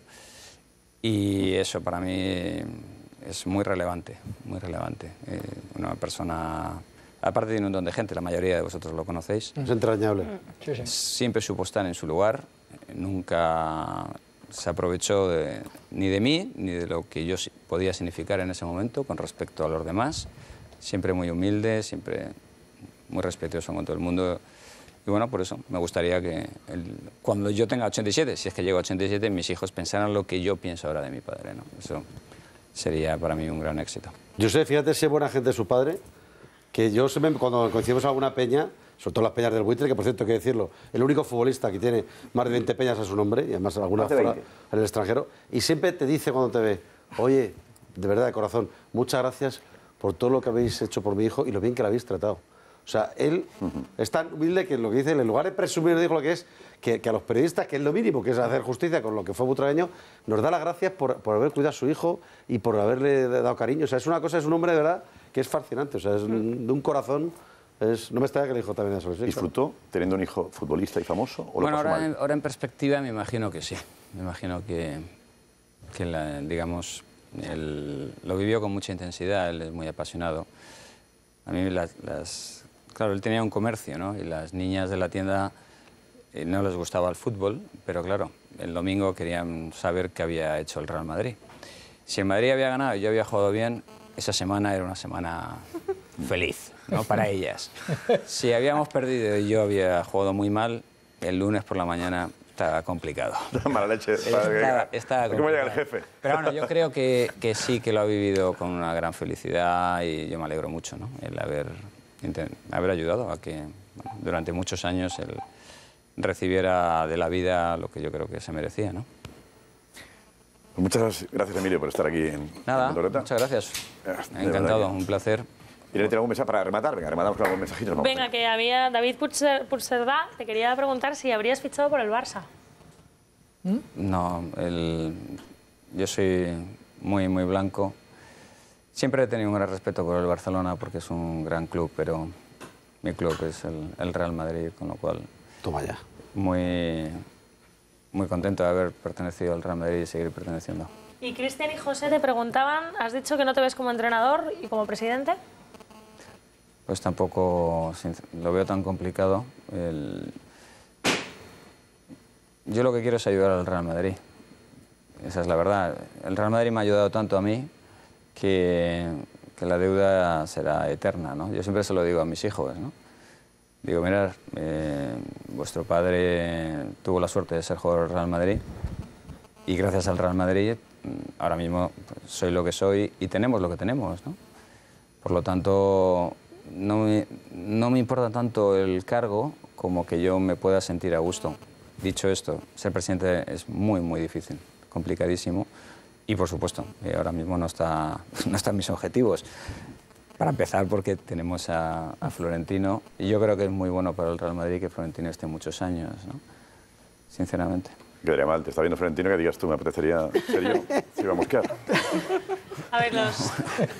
Y eso para mí es muy relevante, muy relevante. Eh, una persona, aparte tiene un montón de gente, la mayoría de vosotros lo conocéis. Es entrañable. Sí, sí. Siempre supo estar en su lugar, nunca se aprovechó de, ni de mí ni de lo que yo podía significar en ese momento con respecto a los demás. Siempre muy humilde, siempre muy respetuoso con todo el mundo. Y bueno, por eso me gustaría que el, cuando yo tenga ochenta y siete, si es que llego a ochenta y siete, mis hijos pensaran lo que yo pienso ahora de mi padre, ¿no? Eso sería para mí un gran éxito. Yo sé, fíjate, sé buena gente de su padre, que yo sé, cuando coincidimos en alguna peña, sobre todo las peñas del Buitre, que por cierto hay que decirlo, el único futbolista que tiene más de veinte peñas a su nombre, y además alguna fuera en el extranjero, y siempre te dice cuando te ve, oye, de verdad, de corazón, muchas gracias por todo lo que habéis hecho por mi hijo y lo bien que lo habéis tratado. O sea, él uh-huh. es tan humilde que lo que dice, en lugar de presumir, dijo lo que es, que, que a los periodistas, que es lo mínimo, que es hacer justicia con lo que fue Butragueño, nos da las gracias por, por haber cuidado a su hijo y por haberle dado cariño. O sea, es una cosa, es un hombre de verdad que es fascinante, o sea, es un, de un corazón. Es, no me extraña que el hijo también eso. Sí, ¿disfrutó claro. teniendo un hijo futbolista y famoso? ¿O bueno, lo pasó ahora, mal? en, ahora en perspectiva me imagino que sí. Me imagino que, que la, digamos, él lo vivió con mucha intensidad, él es muy apasionado. A mí las, las... Claro, él tenía un comercio, ¿no? Y las niñas de la tienda eh, no les gustaba el fútbol, pero claro, el domingo querían saber qué había hecho el Real Madrid. Si el Madrid había ganado y yo había jugado bien, esa semana era una semana feliz, ¿no? Para ellas. Si habíamos perdido y yo había jugado muy mal, el lunes por la mañana está complicado. Mala leche. Está, está ¿Cómo llega el complicado. jefe? Pero bueno, yo creo que, que sí que lo ha vivido con una gran felicidad y yo me alegro mucho, ¿no? El haber, haber ayudado a que bueno, durante muchos años él recibiera de la vida lo que yo creo que se merecía, ¿no? Muchas gracias, Emilio, por estar aquí en Nada, en Loreta. muchas gracias. De Encantado, verdad que- un placer. Y le tengo algún mensaje para rematar. Venga, rematamos con algún mensajito. nos vamos. Venga, que había David Puigcer- Puigcerdá, te quería preguntar si habrías fichado por el Barça. No, el, yo soy muy, muy blanco. Siempre he tenido un gran respeto por el Barcelona porque es un gran club, pero mi club es el, el Real Madrid, con lo cual... Toma ya. Muy, muy contento de haber pertenecido al Real Madrid y seguir perteneciendo. Y Cristian y José te preguntaban, has dicho que no te ves como entrenador y como presidente. Pues tampoco sincer- lo veo tan complicado. El- Yo lo que quiero es ayudar al Real Madrid. Esa es la verdad. El Real Madrid me ha ayudado tanto a mí que, que la deuda será eterna, ¿no? Yo siempre se lo digo a mis hijos, ¿no? Digo, mirad, eh, vuestro padre tuvo la suerte de ser jugador del Real Madrid y gracias al Real Madrid mm, ahora mismo pues, soy lo que soy y tenemos lo que tenemos, ¿no? Por lo tanto, no me, no me importa tanto el cargo como que yo me pueda sentir a gusto. Dicho esto, ser presidente es muy, muy difícil, complicadísimo y, por supuesto, eh, ahora mismo no está, no están mis objetivos. Para empezar, porque tenemos a, a Florentino y yo creo que es muy bueno para el Real Madrid que Florentino esté muchos años, ¿no? Sinceramente. Quedaría mal, te está viendo Florentino que digas tú, me apetecería ser yo, si iba a mosquear. A ver, los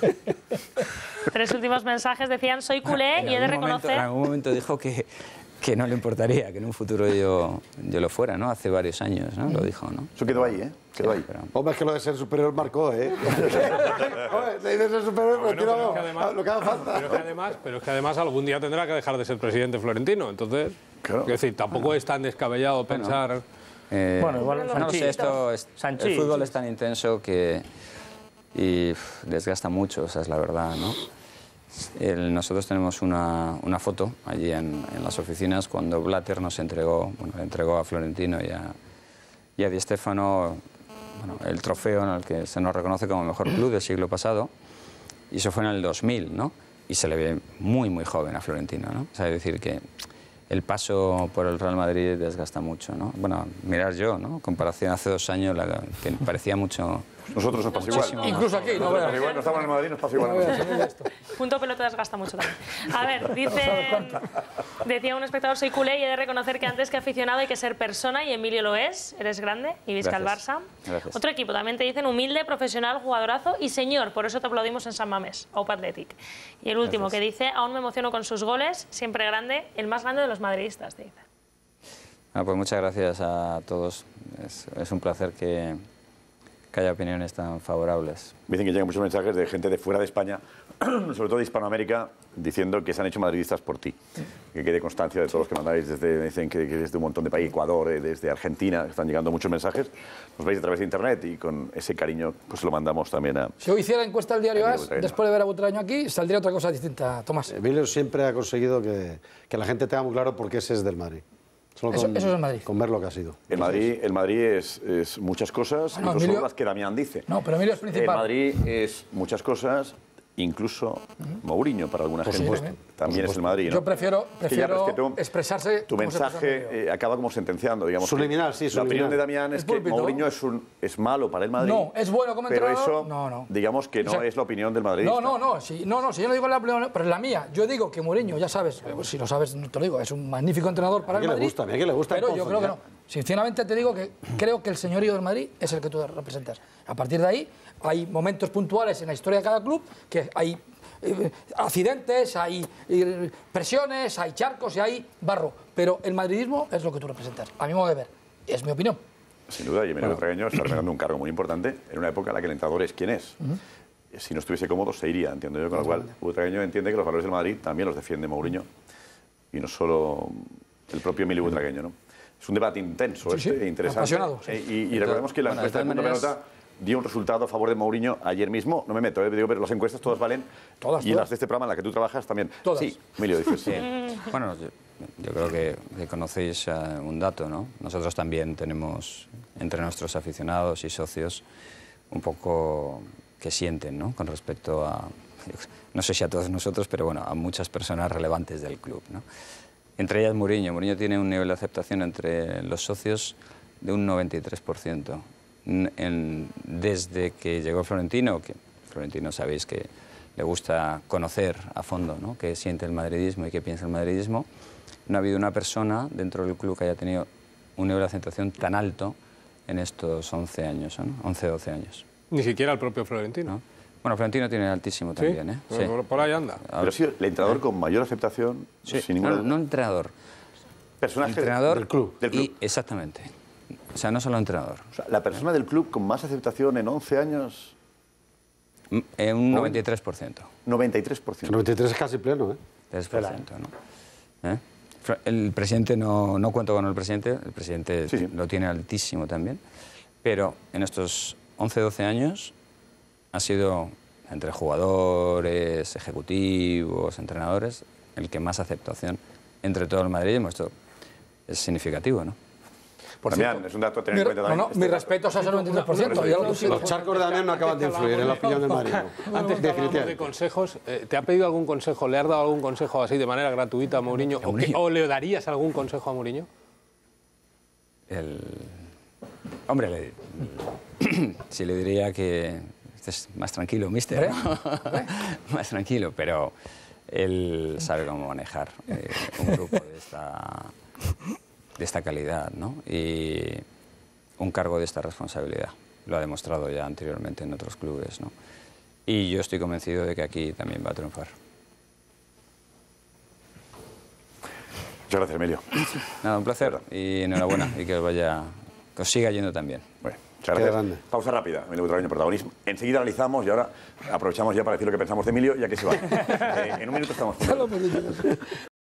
tres últimos mensajes decían, soy culé En y he de algún momento- reconocer... en algún momento dijo que, que no le importaría, que en un futuro yo, yo lo fuera, ¿no? Hace varios años, ¿no? Lo dijo, ¿no? Eso quedó ahí, ¿eh? Quedó ahí. Hombre, es que lo de ser superior marcó, ¿eh? Hombre, le dices ser superior, pero Bueno, tira pero es que además- lo que haga falta. Pero es, que además, pero es que además algún día tendrá que dejar de ser presidente Florentino. Entonces, es decir, tampoco es tan descabellado pensar... Eh, Bueno, igual no lo Sanchís. sé, esto es, Sanchís. el fútbol es tan intenso que y uf, desgasta mucho, esa es la verdad, ¿no? El- nosotros tenemos una, una foto allí en, en las oficinas cuando Blatter nos entregó, bueno, le entregó a Florentino y a, y a Di Stéfano bueno, el trofeo en el que se nos reconoce como mejor club del siglo pasado, y eso fue en el dos mil, ¿no? Y se le ve muy, muy joven a Florentino, ¿no? O sea, es decir, que el paso por el Real Madrid desgasta mucho, ¿no? Bueno, mirar yo, ¿no? Comparación hace dos años, la, que parecía mucho... Nosotros nos pasa igual. Incluso aquí, no Nosotros nos veas. pasa igual, no estamos en el Madrid, nos pasa igual. No veas, Punto pelota desgasta mucho también. A ver, dice, decía un espectador, soy culé y he de reconocer que antes que aficionado hay que ser persona y Emilio lo es, eres grande y visca el Gracias. Barça. Gracias. Otro equipo también te dicen humilde, profesional, jugadorazo y señor, por eso te aplaudimos en San Mamés, Aupa Athletic. Y el último Gracias. que dice, aún me emociono con sus goles, siempre grande, el más grande de los madridistas, te dice. Ah, pues muchas gracias a todos. Es, es un placer que, que haya opiniones tan favorables. Dicen que llegan muchos mensajes de gente de fuera de España, sobre todo de Hispanoamérica, diciendo que se han hecho madridistas por ti. Que quede constancia de todos los que mandáis, desde, dicen que, que desde un montón de países, Ecuador, eh, desde Argentina, están llegando muchos mensajes. Nos veis a través de internet y con ese cariño pues lo mandamos también a... Si hoy hiciera encuesta el diario Emilio AS, Butragueño. después de ver a Butragueño aquí, saldría otra cosa distinta, Tomás. Emilio siempre ha conseguido que, que la gente tenga muy claro por qué ese es del Madrid. Solo Eso- con, eso es el Madrid. Con ver lo que ha sido. El Madrid, el Madrid es, es muchas cosas, Bueno, incluso Emilio- las que Damián dice. No, pero Emilio es principal. El Madrid es muchas cosas, incluso Mourinho para alguna Por gente. supuesto. También es el Madrid, ¿no? Yo prefiero, Es que ya, prefiero pero es que tú- expresarse Tu como se expresa mensaje Emilio. eh, acaba como sentenciando, digamos. que Subliminal, sí, La subliminal. opinión de Damián es, Es que púlpito. Mourinho es, un, es malo para el Madrid. No, es bueno como pero entrenador. eso, No, no. digamos que no O sea, es la opinión del Madrid. No, no, no, si, no, no, si yo no digo la opinión, pero es la mía. Yo digo que Mourinho, ya sabes, eh, si lo sabes, no te lo digo, es un magnífico entrenador para A el mí le Madrid. gusta, a mí que le gusta el Pero yo Pozo, creo que ya. no. Sinceramente te digo que creo que el señorío del Madrid es el que tú representas. A partir de ahí, hay momentos puntuales en la historia de cada club que hay eh, accidentes, hay eh, presiones, hay charcos y hay barro. Pero el madridismo es lo que tú representas, a mi modo de ver. Es mi opinión. Sin duda, y Emilio Butragueño está ganando un cargo muy importante en una época en la que el entrenador es quien es. Si no estuviese cómodo, se iría, entiendo yo. Con lo cual, Butragueño entiende que los valores del Madrid también los defiende Mourinho. Y no solo el propio Emilio Butragueño, ¿no? Es un debate intenso, Sí, este, sí, interesante. apasionado, sí. Eh, y, y recordemos que la Bueno, de encuesta de todas Punto maneras- Pelota dio un resultado a favor de Mourinho ayer mismo. No me meto, eh, digo, pero las encuestas todas valen. Todas, y todas. las de este programa en la que tú trabajas también. Todas. Sí, Emilio, dices. Sí. Bueno, yo, yo creo que, que conocéis uh, un dato, ¿no? Nosotros también tenemos entre nuestros aficionados y socios un poco que sienten, ¿no? Con respecto a, no sé si a todos nosotros, pero bueno, a muchas personas relevantes del club, ¿no? Entre ellas Mourinho. Mourinho tiene un nivel de aceptación entre los socios de un noventa y tres por ciento. En, desde que llegó Florentino, que Florentino sabéis que le gusta conocer a fondo, ¿no? Qué siente el madridismo y qué piensa el madridismo, no ha habido una persona dentro del club que haya tenido un nivel de aceptación tan alto en estos once años, ¿no? once, doce años. Ni siquiera el propio Florentino. ¿No? Bueno, Florentino tiene altísimo también, ¿eh? Sí. Por, por ahí anda. Pero ha sido el entrenador con mayor aceptación, sí. sin ninguna No, no entrenador. Personaje entrenador del club. Del club. Y, exactamente. O sea, no solo entrenador. O sea, la persona del club con más aceptación en once años... En un noventa y tres por ciento. noventa y tres por ciento. noventa y tres es casi pleno, ¿eh? tres por ciento, ¿no? ¿Eh? El presidente, no, no cuento con el presidente, el presidente sí, sí. lo tiene altísimo también, pero en estos once, doce años ha sido, entre jugadores, ejecutivos, entrenadores, el que más aceptación entre todo el madridismo. Esto es significativo, ¿no? Por Damián, cierto, es un dato a tener en cuenta no, también. no, mis respetos a ese noventa y tres por ciento. No, no, no, los charcos de Damián no acaban de influir en la opinión del Madrid. Antes que hablamos de consejos, eh, ¿te ha pedido algún consejo, le has dado algún consejo así de manera gratuita a Mourinho? ¿O, que, ¿O le darías algún consejo a Mourinho? El... Hombre, le... sí le diría que estés más tranquilo, mister, ¿no? Más tranquilo, pero él sabe cómo manejar eh, un grupo de esta... de esta calidad, ¿no? Y un cargo de esta responsabilidad. Lo ha demostrado ya anteriormente en otros clubes, ¿no? Y yo estoy convencido de que aquí también va a triunfar. Muchas gracias, Emilio. Nada, un placer y enhorabuena y que os vaya, que os siga yendo también. Bueno, muchas gracias. Pausa rápida, Emilio Butragueño, protagonismo. Enseguida analizamos y ahora aprovechamos ya para decir lo que pensamos de Emilio, ya que se va. eh, en un minuto estamos.